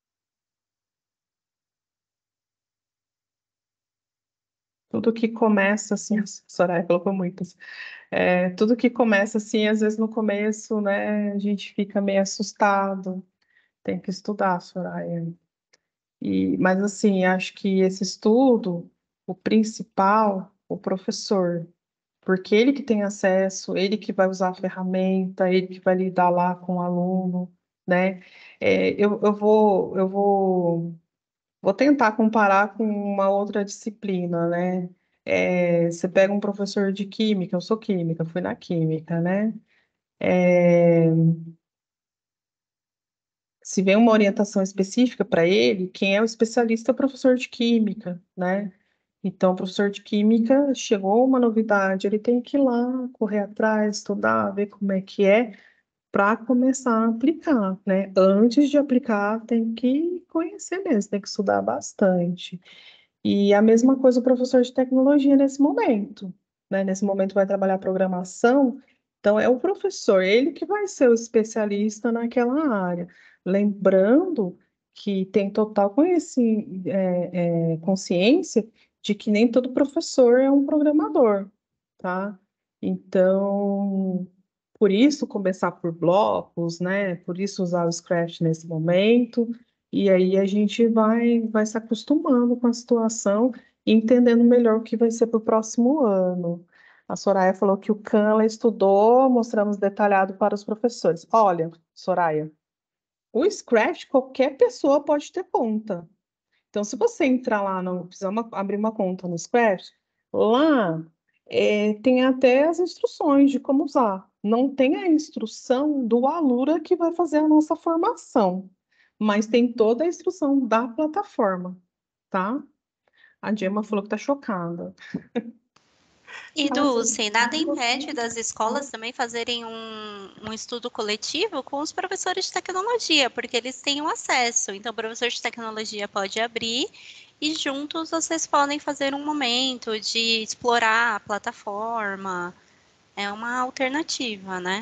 S1: Tudo que começa assim, a Soraya colocou muitas. Tudo que começa assim, às vezes no começo, né, a gente fica meio assustado. Tem que estudar, Soraya. Mas assim, acho que esse estudo, o principal, o professor, porque ele que tem acesso, ele que vai usar a ferramenta, ele que vai lidar lá com o aluno, né? Eu vou tentar comparar com uma outra disciplina, né? Você pega um professor de química, eu sou química, fui na química, né? Se vem uma orientação específica para ele, quem é o especialista é o professor de química, né? Então, o professor de química chegou uma novidade, ele tem que ir lá, correr atrás, estudar, ver como é que é, para começar a aplicar, né? Antes de aplicar, tem que conhecer mesmo, tem que estudar bastante. E a mesma coisa o professor de tecnologia nesse momento, né? Nesse momento vai trabalhar programação, então é o professor, ele que vai ser o especialista naquela área. Lembrando que tem total consciência de que nem todo professor é um programador, tá? Então, por isso começar por blocos, né? Por isso usar o Scratch nesse momento, e aí a gente vai se acostumando com a situação e entendendo melhor o que vai ser para o próximo ano. A Soraya falou que o Khan ela estudou, mostramos detalhado para os professores. Olha, Soraya, o Scratch qualquer pessoa pode ter conta. Então, se você entrar lá, abrir uma conta no Scratch, lá tem até as instruções de como usar. Não tem a instrução do Alura que vai fazer a nossa formação, mas tem toda a instrução da plataforma, tá? A Gemma falou que tá chocada.
S2: E
S1: Ela falou,
S2: Dulce, nada impede das escolas também fazerem um estudo coletivo com os professores de tecnologia, porque eles têm o acesso. Então, o professor de tecnologia pode abrir e juntos vocês podem fazer um momento de explorar a plataforma. É uma alternativa, né?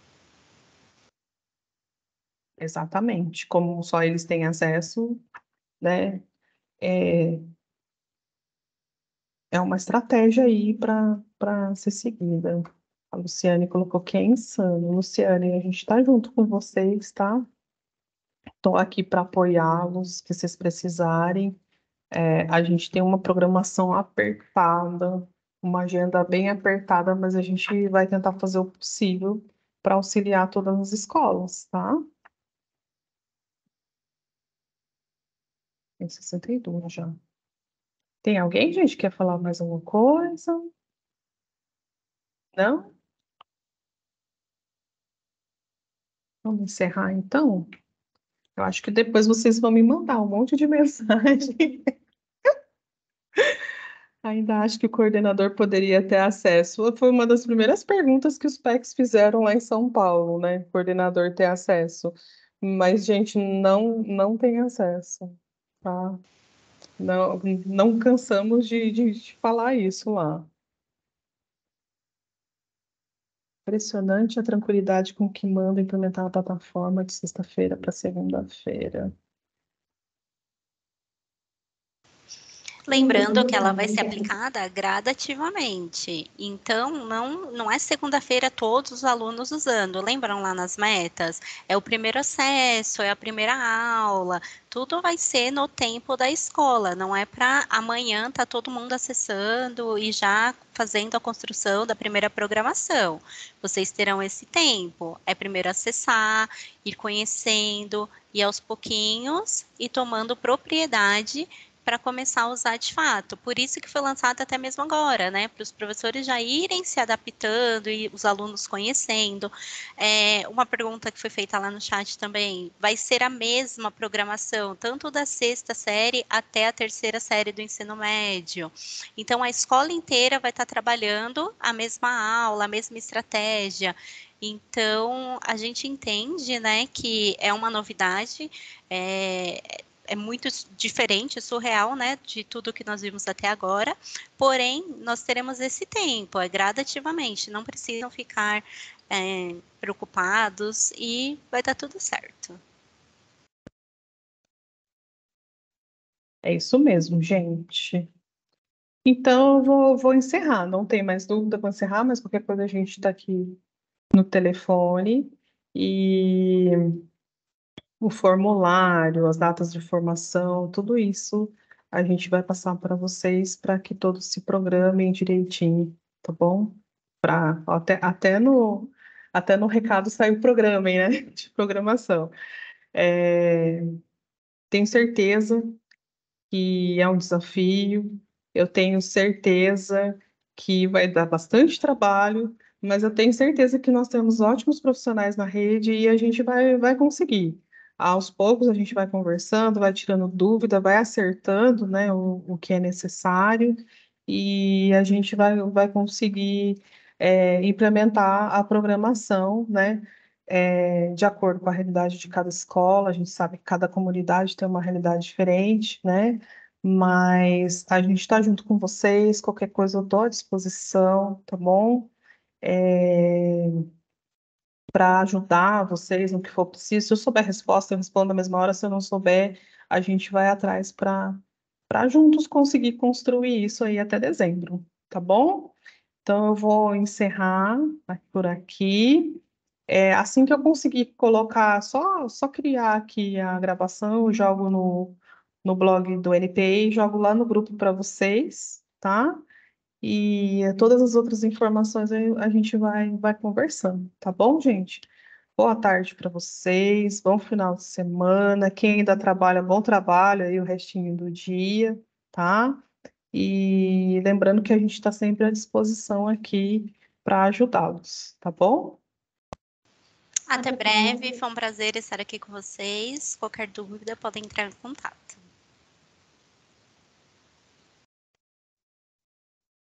S1: exatamente, como só eles têm acesso, né? É, é uma estratégia aí para ser seguida. A Luciane colocou que é insano. Luciane, a gente está junto com vocês, tá? Estou aqui para apoiá-los, que vocês precisarem. A gente tem uma programação apertada, uma agenda bem apertada, mas a gente vai tentar fazer o possível para auxiliar todas as escolas, tá? Tem 62 já. Tem alguém, gente, que quer falar mais alguma coisa? Não? Vamos encerrar então? Eu acho que depois vocês vão me mandar um monte de mensagem. Ainda acho que o coordenador poderia ter acesso. Foi uma das primeiras perguntas que os PECs fizeram lá em São Paulo, né? Coordenador ter acesso. Mas, gente, não tem acesso, tá? Não cansamos de falar isso lá. Impressionante a tranquilidade com que manda implementar a plataforma de sexta-feira para segunda-feira.
S2: Lembrando que ela vai ser aplicada gradativamente. Então, não é segunda-feira todos os alunos usando. Lembram lá nas metas? É o primeiro acesso, é a primeira aula. Tudo vai ser no tempo da escola. Não é para amanhã tá todo mundo acessando e já fazendo a construção da primeira programação. Vocês terão esse tempo. É primeiro acessar, ir conhecendo e aos pouquinhos e tomando propriedade para começar a usar de fato. Por isso que foi lançado até mesmo agora, né? Para os professores já irem se adaptando e os alunos conhecendo. Uma pergunta que foi feita lá no chat também, vai ser a mesma programação, tanto da sexta série até a terceira série do ensino médio. Então, a escola inteira vai estar trabalhando a mesma aula, a mesma estratégia. Então, a gente entende, né, que é uma novidade, é muito diferente, surreal, né, de tudo que nós vimos até agora, porém, nós teremos esse tempo, gradativamente, não precisam ficar preocupados e vai dar tudo certo.
S1: É isso mesmo, gente. Então, eu vou encerrar. Não tem mais dúvida, vou encerrar, mas qualquer coisa a gente está aqui no telefone. E o formulário, as datas de formação, tudo isso a gente vai passar para vocês para que todos se programem direitinho, tá bom? Até no recado sai o programem, né? De programação. Tenho certeza que é um desafio, eu tenho certeza que vai dar bastante trabalho, mas eu tenho certeza que nós temos ótimos profissionais na rede e a gente vai conseguir. Aos poucos a gente vai conversando, vai tirando dúvida, vai acertando, né, o que é necessário e a gente vai conseguir implementar a programação, né, de acordo com a realidade de cada escola. A gente sabe que cada comunidade tem uma realidade diferente, né? Mas a gente está junto com vocês, qualquer coisa eu estou à disposição, tá bom? É, para ajudar vocês no que for preciso. Se eu souber a resposta, eu respondo na mesma hora. Se eu não souber, a gente vai atrás para juntos conseguir construir isso aí até dezembro, tá bom? Então, eu vou encerrar por aqui. Assim que eu conseguir colocar, só criar aqui a gravação, eu jogo no blog do NPI, jogo lá no grupo para vocês, tá? E todas as outras informações aí a gente vai conversando, tá bom, gente? Boa tarde para vocês, bom final de semana. Quem ainda trabalha, bom trabalho aí o restinho do dia, tá? E lembrando que a gente está sempre à disposição aqui para ajudá-los, tá bom?
S2: Até breve, foi um prazer estar aqui com vocês. Qualquer dúvida, podem entrar em contato.